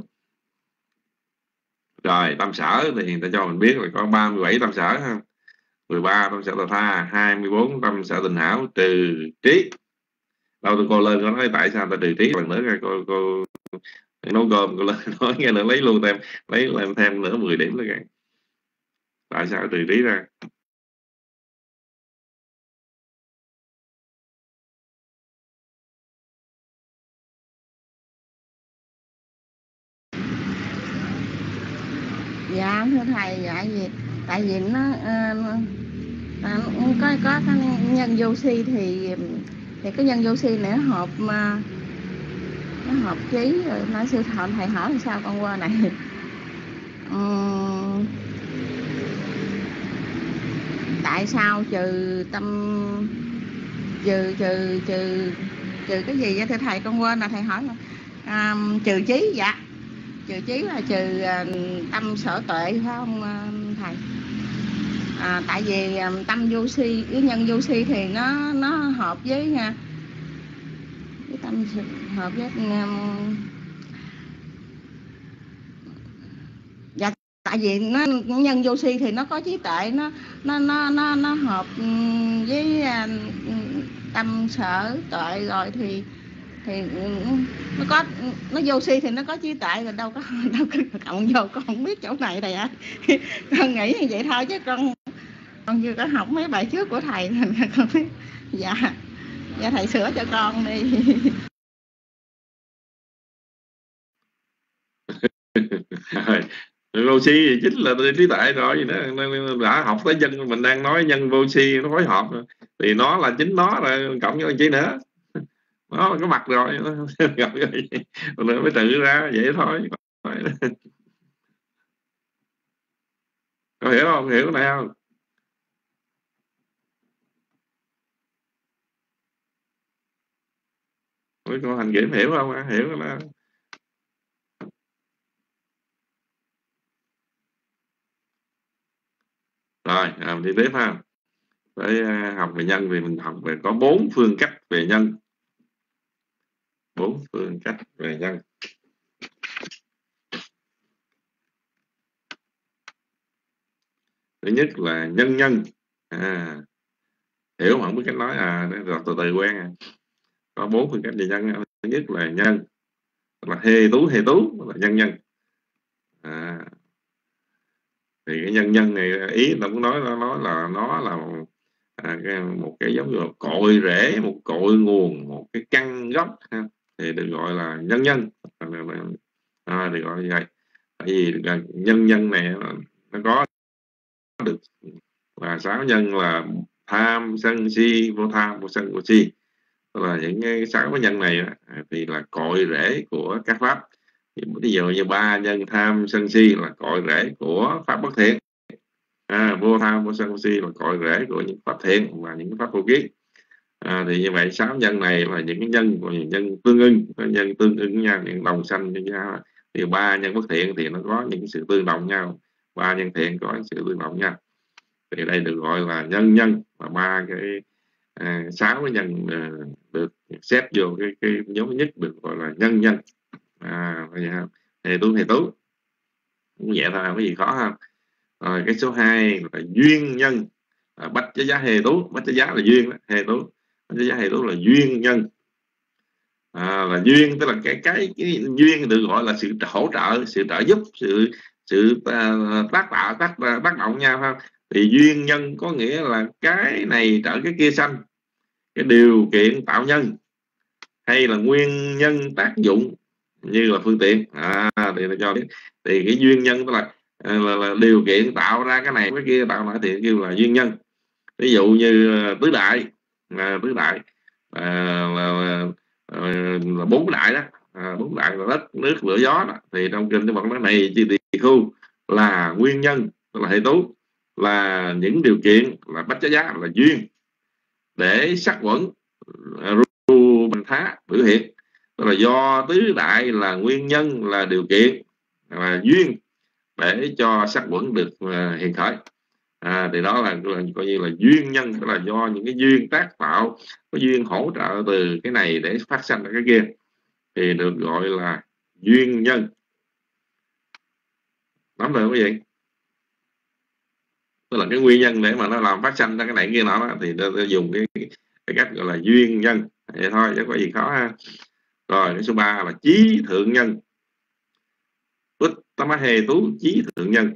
Rồi tâm sở thì người ta cho mình biết là có ba mươi bảy tâm sở ha. mười ba tâm sở tà tha, hai mươi bốn tâm sở tịnh hảo, trừ trí. Đâu tôi cô lên có nói tại sao ta trừ trí lần nữa, cô cô nấu cơm cô lên nói nghe nữa lấy luôn thêm, lấy lên thêm nữa mười điểm nữa kìa. Tại sao trừ trí ra? Dạ thưa thầy, dạ gì tại vì nó uh, có có cái nhân vô si thì thì cái nhân vô si này nó hợp mà nó hợp chí rồi. Nói sư thọn thầy hỏi làm sao con qua này. uhm, tại sao trừ tâm trừ trừ trừ trừ cái gì vậy thưa thầy, con quên là thầy hỏi là um, trừ chí. Dạ, trừ chí là trừ uh, tâm sở tuệ phải không uh, thầy? À, tại vì um, tâm vô si với nhân vô si thì nó nó hợp với nha, với tâm hợp với um, dạ, tại vì nó nhân vô si thì nó có trí tuệ, nó nó nó nó nó hợp với uh, tâm sở tuệ rồi thì thì nó có nó vô si thì nó có trí tuệ rồi, đâu có đâu có cộng vô. Con không biết chỗ này thầy ạ. À. Con nghĩ như vậy thôi chứ con con chưa có học mấy bài trước của thầy. Con biết. Dạ Dạ thầy sửa cho con đi. Vô si thì chính là trí tuệ rồi gì nữa. Đã học tới nhân, mình đang nói nhân vô si nó phối hợp thì nó là chính nó rồi, cộng với chi nữa, nó là cái mặt rồi nó mới tự ra vậy thôi. Có hiểu không? Hiểu cái này không? Mấy con hành kiểm hiểu không? Hiểu đó. Rồi à, đi tiếp ha. Để học về nhân thì mình học về có bốn phương cách về nhân. Bốn phương cách về nhân. Thứ nhất là nhân nhân. À, hiểu mà không biết cách nói à, rồi từ từ quen à. Có bốn phương cách về nhân. Thứ nhất là nhân, là hê tú hê tú là nhân nhân. À, thì cái nhân nhân này ý nó cũng nói nó nói là nó là à, cái, một cái giống như là cội rễ, một cội nguồn, một cái căn gốc ha, thì được gọi là nhân nhân. À, được gọi như vậy. Tại vì nhân nhân này nó có được là sáu nhân là tham sân si vô tham vô sân vô si, tức là những cái sáu cái nhân này thì là cội rễ của các pháp. Ví dụ như ba nhân tham sân si là cội rễ của pháp bất thiện, à, vô tham vô sân vô si là cội rễ của những pháp thiện và những pháp vô kiến. À, thì như vậy sáu nhân này là những cái nhân của những nhân tương ưng, nhân tương ưng nhau, những đồng sanh với nhau. Thì ba nhân bất thiện thì nó có những sự tương đồng nhau, ba nhân thiện có sự tương đồng nhau, thì đây được gọi là nhân nhân. Và ba cái à, sáu cái nhân à, được xếp vô cái, cái nhóm nhất được gọi là nhân nhân. À, hề tú hề tú cũng vậy thôi, không có gì khó không. Rồi cái số hai là duyên nhân. À, bách giá hề tú, bách giá là duyên đó. Hề tú, bách giá hề tú là duyên nhân. À, là duyên tức là cái, cái cái duyên được gọi là sự hỗ trợ, sự trợ giúp, sự sự uh, tác tạo tác tác động nhau không. Thì duyên nhân có nghĩa là cái này trợ cái kia sanh, cái điều kiện tạo nhân hay là nguyên nhân tác dụng như là phương tiện. À, thì nó cho biết thì cái duyên nhân tức là, là, là điều kiện tạo ra cái này cái kia tạo ra thì kêu là duyên nhân. Ví dụ như tứ đại, à, tứ đại à, là, là, là bốn đại đó, à, bốn đại là đất nước lửa gió đó. Thì trong kinh cái vật nói này chi tỳ khu là nguyên nhân, tức là hệ tú, là những điều kiện, là bách giá là duyên để sắc quẩn ru bình thá biểu hiện. Tức là do tứ đại là nguyên nhân, là điều kiện, là duyên để cho sắc quẩn được uh, hiện khởi. À, thì đó là, là coi như là duyên nhân, tức là do những cái duyên tác tạo, có duyên hỗ trợ từ cái này để phát sinh ra cái kia, thì được gọi là duyên nhân. Nắm được cái gì? Tức là cái nguyên nhân để mà nó làm phát sinh ra cái này kia nọ đó, thì nó, nó dùng cái, cái cách gọi là duyên nhân. Vậy thôi chứ có gì khó ha. Rồi cái số ba là chí thượng nhân. Bích tâm hề tú chí thượng nhân.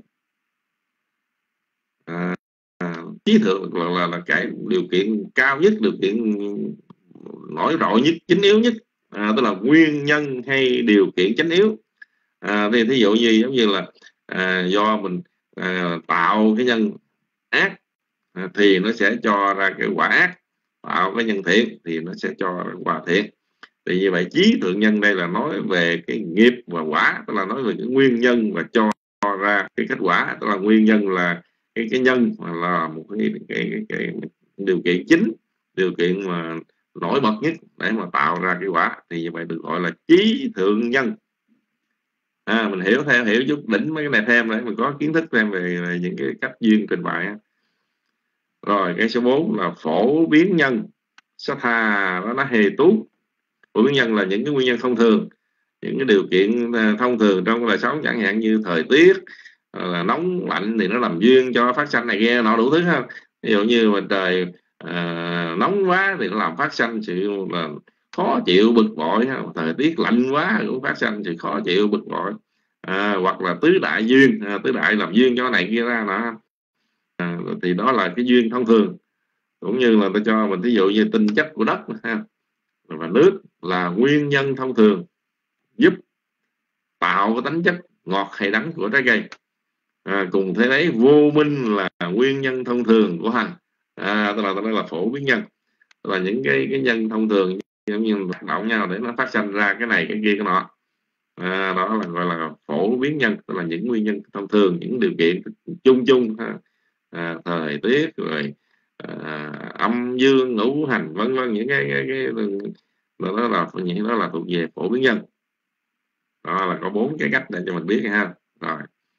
À, à, chí thượng là, là, là cái điều kiện cao nhất, điều kiện nổi trội nhất, chính yếu nhất. À, tức là nguyên nhân hay điều kiện chính yếu. À, thì thí dụ như giống như là à, do mình à, tạo cái nhân ác à, thì nó sẽ cho ra cái quả ác, tạo cái nhân thiện thì nó sẽ cho ra quả thiện. Thì như vậy chí thượng nhân đây là nói về cái nghiệp và quả, tức là nói về cái nguyên nhân và cho ra cái kết quả. Tức là nguyên nhân là cái cái nhân mà là một cái, cái, cái, cái điều kiện chính, điều kiện mà nổi bật nhất để mà tạo ra cái quả, thì như vậy được gọi là chí thượng nhân. À, mình hiểu theo, hiểu chút đỉnh mấy cái này thêm để mình có kiến thức thêm về, về những cái cách duyên trình bày. Rồi cái số bốn là phổ biến nhân. Sát tha đó nó hề tú. Phổ biến nhân là những cái nguyên nhân thông thường, những cái điều kiện thông thường trong đời sống, chẳng hạn như thời tiết là nóng lạnh thì nó làm duyên cho phát sanh này kia nọ đủ thứ ha. Ví dụ như mà trời à, nóng quá thì nó làm phát sanh sự là khó chịu bực bội ha. Thời tiết lạnh quá cũng phát sanh sự khó chịu bực bội. À, hoặc là tứ đại duyên, à, tứ đại làm duyên cho này kia ra nọ. À, thì đó là cái duyên thông thường. Cũng như là ta cho mình ví dụ như tinh chất của đất ha, và nước là nguyên nhân thông thường giúp tạo cái tính chất ngọt hay đắng của trái cây. À, cùng thế đấy, vô minh là nguyên nhân thông thường của hành. À, tức là tức là phổ biến nhân, tức là những cái cái nhân thông thường giống như hoạt động nhau để nó phát sinh ra cái này cái kia cái nọ. À, đó là gọi là phổ biến nhân, tức là những nguyên nhân thông thường, những điều kiện chung chung ha. À, thời tiết rồi à, âm dương ngũ hành vân vân, những cái cái, cái, cái đó là những đó là thuộc về phổ biến nhân. Đó là có bốn cái cách để cho mình biết ha. Rồi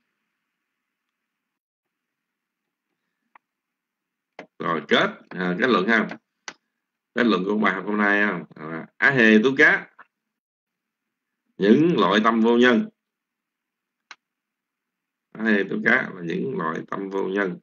rồi kết à, kết luận ha. Kết luận của bài học hôm nay ha. À, á hề tú cá, những loại tâm vô nhân. Á hề tú cá là những loại tâm vô nhân.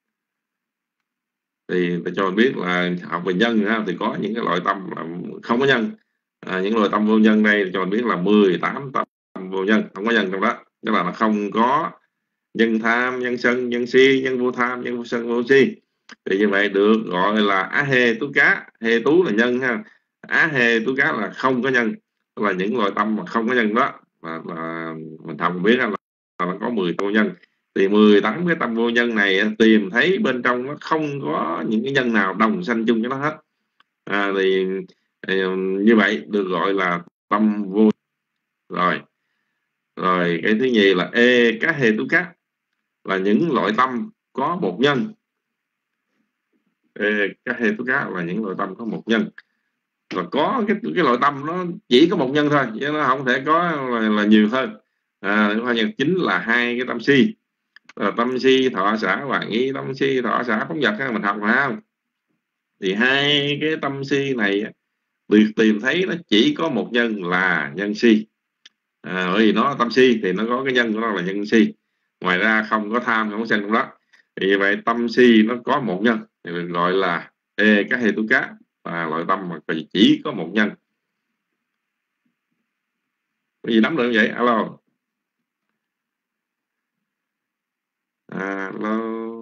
Thì tôi cho mình biết là học về nhân ha, thì có những cái loại tâm là không có nhân. À, những loại tâm vô nhân đây cho mình biết là mười tám tâm vô nhân, không có nhân trong đó. Tức là nó không có nhân tham, nhân sân, nhân si, nhân vô tham, nhân vô sân, vô si. Thì như vậy được gọi là á hê tú cá. Hê tú là nhân ha, á hê tú cá là không có nhân. Tức là những loại tâm mà không có nhân đó là, là mình thầm biết là, là nó có mười vô nhân. Thì mười tám cái tâm vô nhân này tìm thấy bên trong nó không có những cái nhân nào đồng sanh chung với nó hết. À, thì, thì như vậy được gọi là tâm vô. Rồi rồi cái thứ nhì là ê cá hê tú cá, là những loại tâm có một nhân. Ê cá hê tú cá là những loại tâm có một nhân. Và có cái cái loại tâm nó chỉ có một nhân thôi, chứ nó không thể có là, là nhiều hơn. À, nhân chính là hai cái tâm si. À, tâm si thọ xả hoài nghi, tâm si thọ xả phóng dật, mình học mà không? Thì hai cái tâm si này được tìm thấy nó chỉ có một nhân là nhân si. À, bởi vì nó tâm si thì nó có cái nhân của nó là nhân si, ngoài ra không có tham, không có sân trong đó. Vì vậy tâm si nó có một nhân thì mình gọi là ê cá hê tú cá, và loại tâm mà chỉ có một nhân. Cái gì nắm được vậy? Alo. Alo.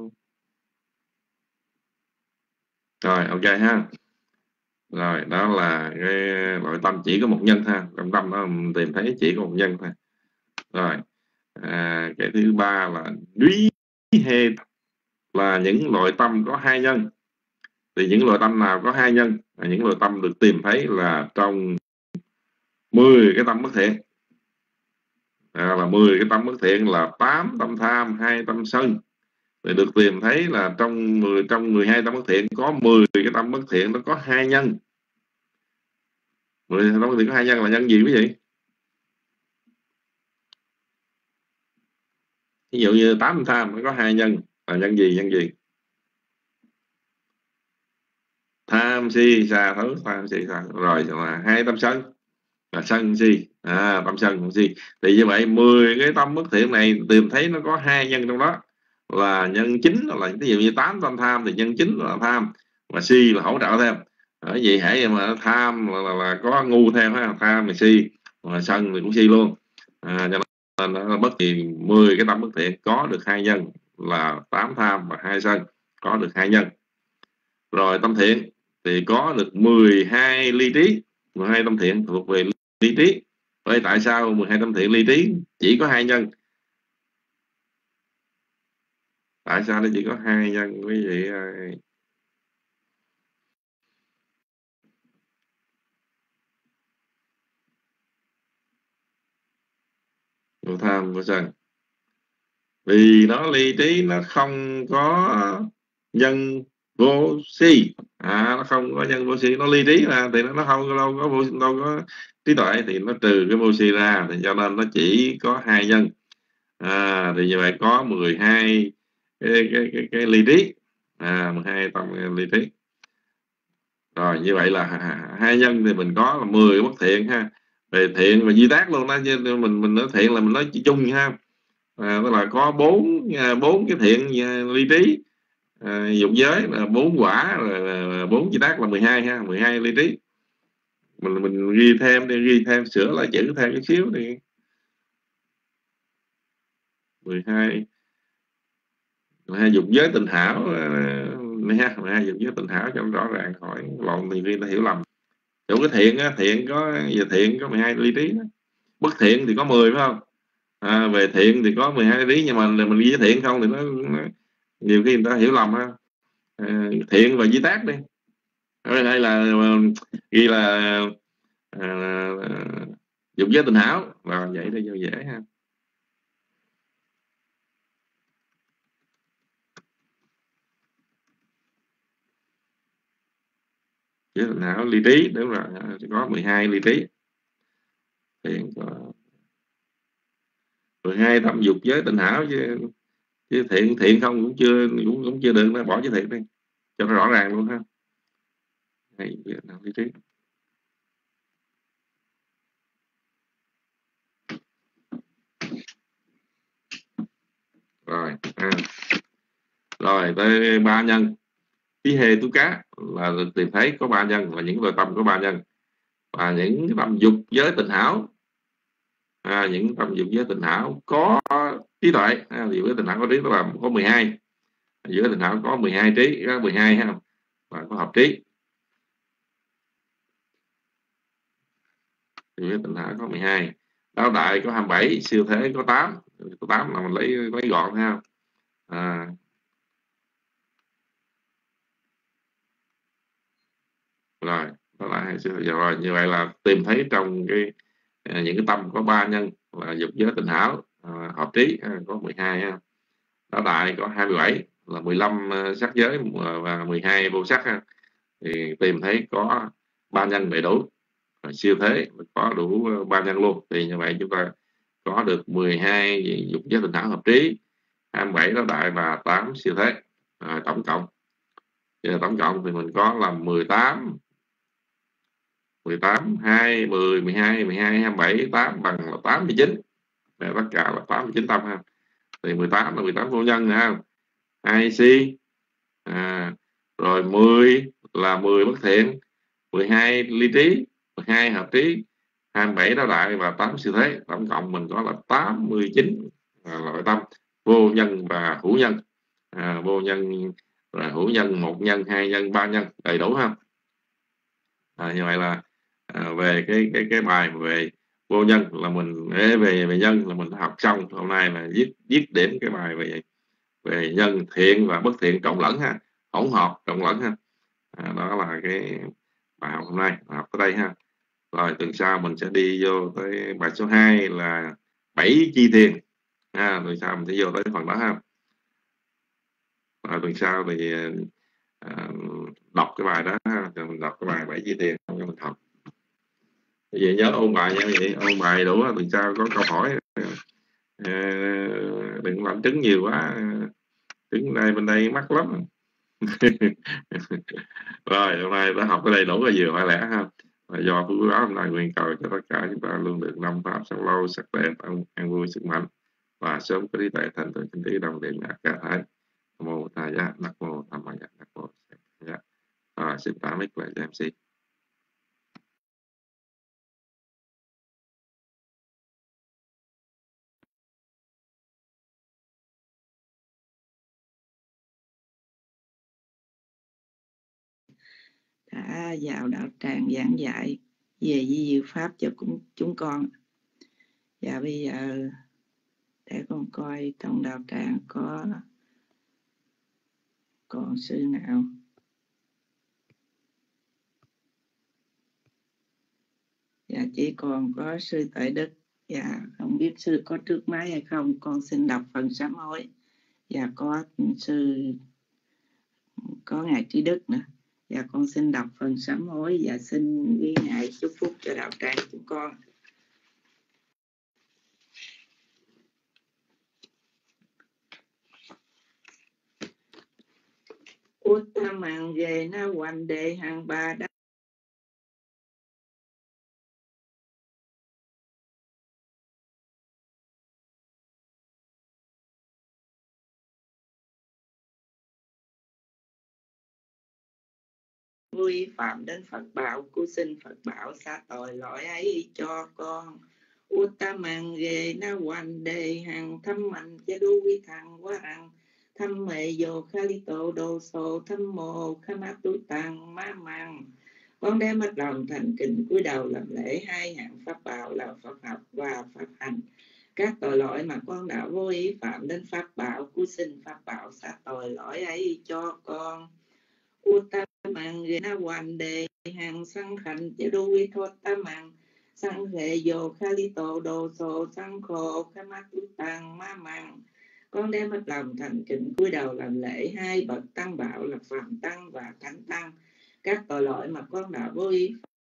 Rồi ok ha. Rồi đó là cái loại tâm chỉ có một nhân ha. Trong tâm đó mình tìm thấy chỉ có một nhân thôi. Rồi à, cái thứ ba là duy hê, là những loại tâm có hai nhân. Thì những loại tâm nào có hai nhân? À, những loại tâm được tìm thấy là trong mười cái tâm bất thiện. À, là mười cái tâm bất thiện là tám tâm tham, hai tâm sân. Thì được tìm thấy là trong mười trong mười hai tâm bất thiện có mười cái tâm bất thiện nó có hai nhân. mười tâm bất thiện có hai nhân là nhân gì quý vị? Ví dụ như tám tâm tham nó có hai nhân là nhân gì? Nhân gì? Tham si xà thấu, tham si xà. Rồi là hai tâm sân là sân si. À, tâm sân si. Thì như vậy mười cái tâm bất thiện này tìm thấy nó có hai nhân trong đó, là nhân chính là ví dụ như tám tâm tham thì nhân chính là tham, và si là hỗ trợ thêm. Ở vậy hãy mà tham là, là, là có ngu thêm ha, tham là si, mà sân thì cũng si luôn. À, cho nên nó bất kỳ mười cái tâm bất thiện có được hai nhân là tám tham và hai sân, có được hai nhân. Rồi tâm thiện thì có được mười hai ly trí, mười hai tâm thiện thuộc về ly trí. Vậy tại sao mười hai tâm thiện ly trí chỉ có hai nhân? Tại sao nó chỉ có hai nhân quý vị ơi? Vô tham vô sân. Vì nó ly trí, nó không có nhân vô si. À, nó không có nhân vô si, nó ly trí mà, thì nó, nó không đâu có vô, đâu có trí tuệ, thì nó trừ cái vô si ra, thì cho nên nó chỉ có hai nhân. À, thì như vậy có mười hai cái, cái, cái, cái ly trí. À, mười hai tâm ly trí. Rồi như vậy là hai nhân thì mình có là mười bất thiện ha. Về thiện và di tác luôn đó, chứ mình mình nói thiện là mình nói chung ha. À, tức là có bốn bốn cái thiện ly trí, à, dục giới là bốn quả, là bốn di tác là mười hai ha, mười hai ly trí. Mình mình ghi thêm đi, ghi thêm sửa lại chữ thêm chút xíu đi. mười hai mười hai dục giới tình hảo mười hai mười hai dục giới tình hảo cho rõ ràng, hỏi lộn thì ta hiểu lầm. Chỗ cái thiện á, thiện có về thiện có mười hai ly trí đó. Bất thiện thì có mười phải không? À, về thiện thì có mười hai lý, nhưng mà mình ghi thiện không thì nó, nó nhiều khi người ta hiểu lầm ha. À, thiện và di tác đi, hay là ghi là à, dục giới tình hảo và vậy để cho dễ ha. Giới tình hảo ly trí, đúng rồi, có mười hai ly trí. Thiện có mười hai tâm dục giới tình hảo, chứ, chứ thiện thiện không cũng chưa cũng cũng chưa được, nó bỏ chữ thiện đi cho nó rõ ràng luôn ha. Hay ly trí. Rồi à. Rồi tới ba nhân. Tí hê tú cá là tìm thấy có ba nhân, là những loại tâm có ba nhân, và những tâm dục giới tình hảo, à, những tâm dục giới tình hảo có trí tuệ, à, dục giới tình hảo có trí tuệ là có mười hai, giới tình hảo có mười hai trí, có mười hai ha, và có hợp trí. Dục giới tình hảo có mười hai, đáo đại có hai mươi bảy, siêu thế có tám, có tám là mình lấy lấy gọn ha. À, rồi đó là hai siêu thế. Rồi như vậy là tìm thấy trong cái những cái tâm có ba nhân là dục giới tình hảo, à, hợp trí à, có mười hai ha. Đáo đại có hai mươi bảy là mười lăm sắc giới và mười hai vô sắc ha. Thì tìm thấy có ba nhân đầy đủ. Rồi siêu thế có đủ ba nhân luôn, thì như vậy chúng ta có được mười hai dục giới tình hảo hợp trí, hai mươi bảy đáo đại và tám siêu thế. À, tổng cộng giờ tổng cộng thì mình có là mười tám, mười tám, hai, mười, mười hai, mười hai, hai mươi bảy, tám bằng là tám mươi chín. Đây, tất cả là tám mươi chín tâm ha. Thì mười tám là mười tám vô nhân ha, hai si, à, rồi mười là mười bất thiện, mười hai ly trí, mười hai hợp trí, hai mươi bảy đáo đại và tám siêu thế. Tổng cộng mình có là tám mươi chín à, loại tâm vô nhân và hữu nhân. À, vô nhân là hữu nhân, một nhân, hai nhân, ba nhân đầy đủ ha. À, như vậy là à, về cái cái cái bài về vô nhân là mình về về nhân là mình học xong. Hôm nay là viết viết đến cái bài về về nhân thiện và bất thiện cộng lẫn ha, hỗn hợp cộng lẫn ha. À, đó là cái bài học hôm nay, học tới đây ha. Rồi tuần sau mình sẽ đi vô tới bài số hai là bảy chi thiền. À, tuần sau mình sẽ vô tới phần đó ha. Rồi tuần sau thì à, đọc cái bài đó ha. Rồi mình đọc cái bài bảy chi thiền cho mình học. Vậy nhớ ôn bài nha, vậy ôn bài đủ. Tuần sau có câu hỏi à, đừng làm trứng nhiều quá, trứng đây bên đây mắc lắm. Rồi hôm nay đã học cái đầy đủ là vừa phải lẽ ha. Và do phú báo hôm nay nguyện cầu cho tất cả chúng ta luôn được năm pháp sống lâu, sắc đẹp, an vui, sức mạnh và sớm có trí tuệ thành tựu chính trí đồng điện cả thái. Nam mô Tát Giá, Nam mô Tham Ma Giá, Nam mô Giá. À, xin tạm mic lại cho em xê. đã vào đạo tràng giảng dạy về di diệu pháp cho chúng con. Và bây giờ để con coi trong đạo tràng có còn sư nào. Dạ chỉ còn có sư Tuệ Đức. Dạ không biết sư có trước máy hay không, con xin đọc phần sám hối. Dạ có sư có ngài Trí Đức nữa. Dạ con xin đọc phần sám hối và xin ghi ngài chúc phúc cho đạo tràng chúng con. Uttamang về na hoàn đề hàng ba đắc vui phạm đến Phật bảo, cứu xin Phật bảo xá tội lỗi ấy cho con. Uttamang về na hoàn đề hàng thâm mạnh cha đu vi thằng quá hằng thăm mệ vô kha li tô đô sô thăm mô khá mát tú tăng má măng. Con đem hết lòng thành kính cúi đầu làm lễ hai hạng pháp bảo là pháp học và pháp hành. Các tội lỗi mà con đã vô ý phạm đến pháp bảo, cứu xin pháp bảo xả tội lỗi ấy cho con. Uttamang gena wande hàng sang khanh chế đu vi thốt tamang sang hệ vô kha li tô đô sô sang khô khá mát tú tăng má măng. Con đem hết lòng thành kính cúi đầu làm lễ hai bậc tăng bảo là phạm tăng và thánh tăng. Các tội lỗi mà con đã vô ý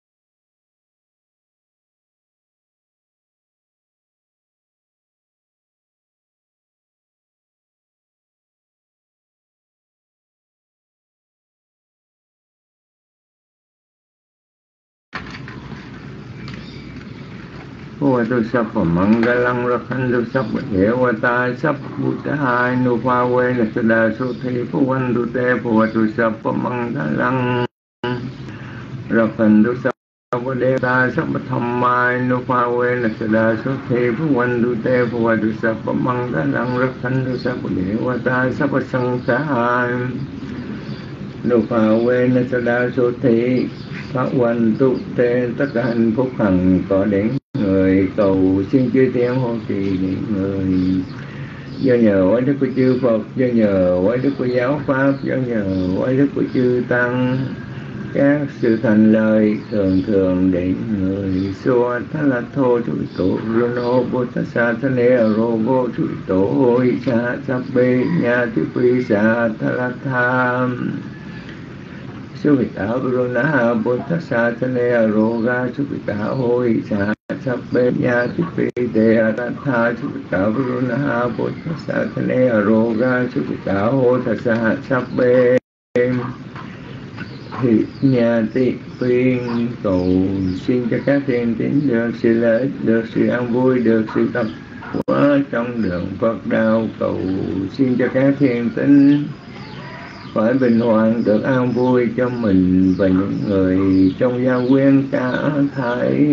Vatu Sappa Mangalang Rakhantu Sappa Devata Sappa Buddhaya Nupawe Nasada Suthi Puvantu Te Vatu Sappa Mangalang Rakhantu Sappa Devata Sappa Dhammaya Nupawe Nasada Suthi Puvantu Te Vatu Sappa Mangalang Rakhantu Sappa Devata Sappa Sanghaya Nupawe Nasada Suthi Puvantu Te. Tất cả hạnh phúc hằng có đến người cầu xin chư thiên hộ trì những người. Do nhờ oai đức của chư Phật, do nhờ oai đức của giáo pháp, do nhờ oai đức của chư tăng, các sự thành lời thường thường để người xua thá la thô trụi tổ rono bồ tát sa thá nê rô vô trụi tổ hôi sa sa bê nha tư quy sa thá la tham sư vị tạo rona bồ tát sa thá nê rô ga sư vị tạo hôi sa sa bê nha tư quy đề ta tha sư vị tạo rona bồ tát sa thá nê rô ga sư vị tạo hôi sa sa bê thì nhà tị phiên cầu xin cho các thiên tín được sự lợi ích, được sự an vui, được sự tập hóa trong đường Phật đạo. Cầu xin cho các thiên tín phải bình hoàng, được an vui cho mình và những người trong gia quyến cả thảy.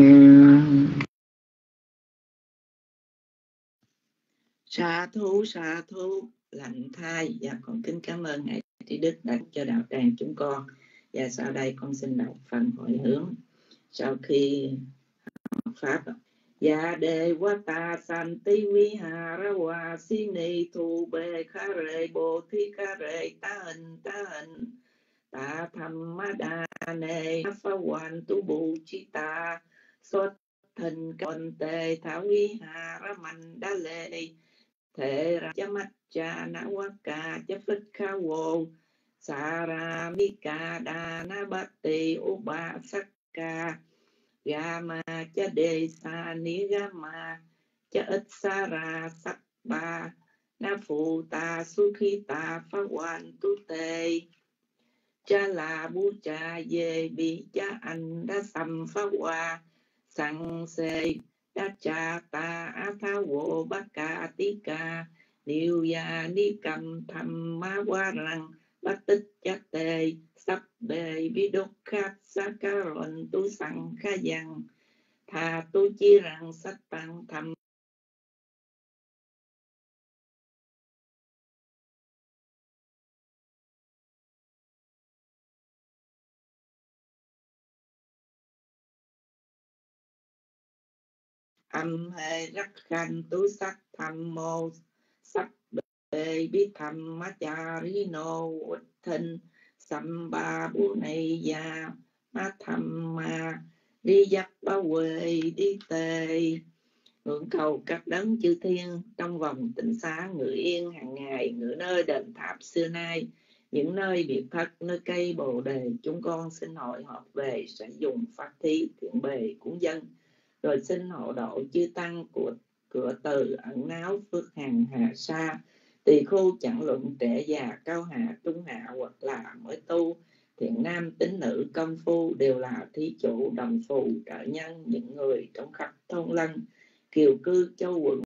Sa thú sa thú lành thai. Và con kính cảm ơn ngài Trí Đức đã cho đạo tràng chúng con. Và sau đây con xin đọc phần hồi hướng sau khi học pháp. Dạ đề quá ta san ti vi hà ra hòa si ni thu bê khá rê bồ thi khá rê ta hình ta hình ta tham ma đa nê phá hoàn tu bù chi ta xuất hình còn tề thảo vi hà ra mạnh đa lệ thể ra cha mắt cha na quá ca cha phích khá vô Saramika Dana Bhakti Upasaka Gama cha đề sa ni gama cha ít sa ra sắc ba na phụ ta su khi ta phá hoàn tu tề cha là bu cha về bị cha anh đã xăm phá hoa sang xê đã cha ta á tha vô bát ca tí ca niêu ya ni cầm thầm ma qua rằng bát tích chắc tề sắp bề bi đốc khát sa ca rộn tu sang kha dằng thà tu chi rằng sắc tăng thầm âm hệ rắc khanh tu sắc thầm mô sắc bề bi thầm ma cha ri nô uất thinh sầm ba bu này già ma thầm ma đi dắt ba quê đi tề. Ngưỡng cầu các đấng chư thiên trong vòng tịnh xá ngự yên hàng ngày, ngự nơi đền tháp xưa nay, những nơi biệt thất, nơi cây bồ đề, chúng con xin hội họp về sẽ dùng pháp thí thiện bề cúng dân, rồi xin hộ độ chư tăng của cửa từ ẩn náu phước hằng hà sa tỳ khu chẳng luận trẻ già cao hạ trung hạ hoặc là mới tu, thiện nam tín nữ công phu đều là thí chủ đồng phù trợ nhân, những người trong khắp thôn lân kiều cư châu quận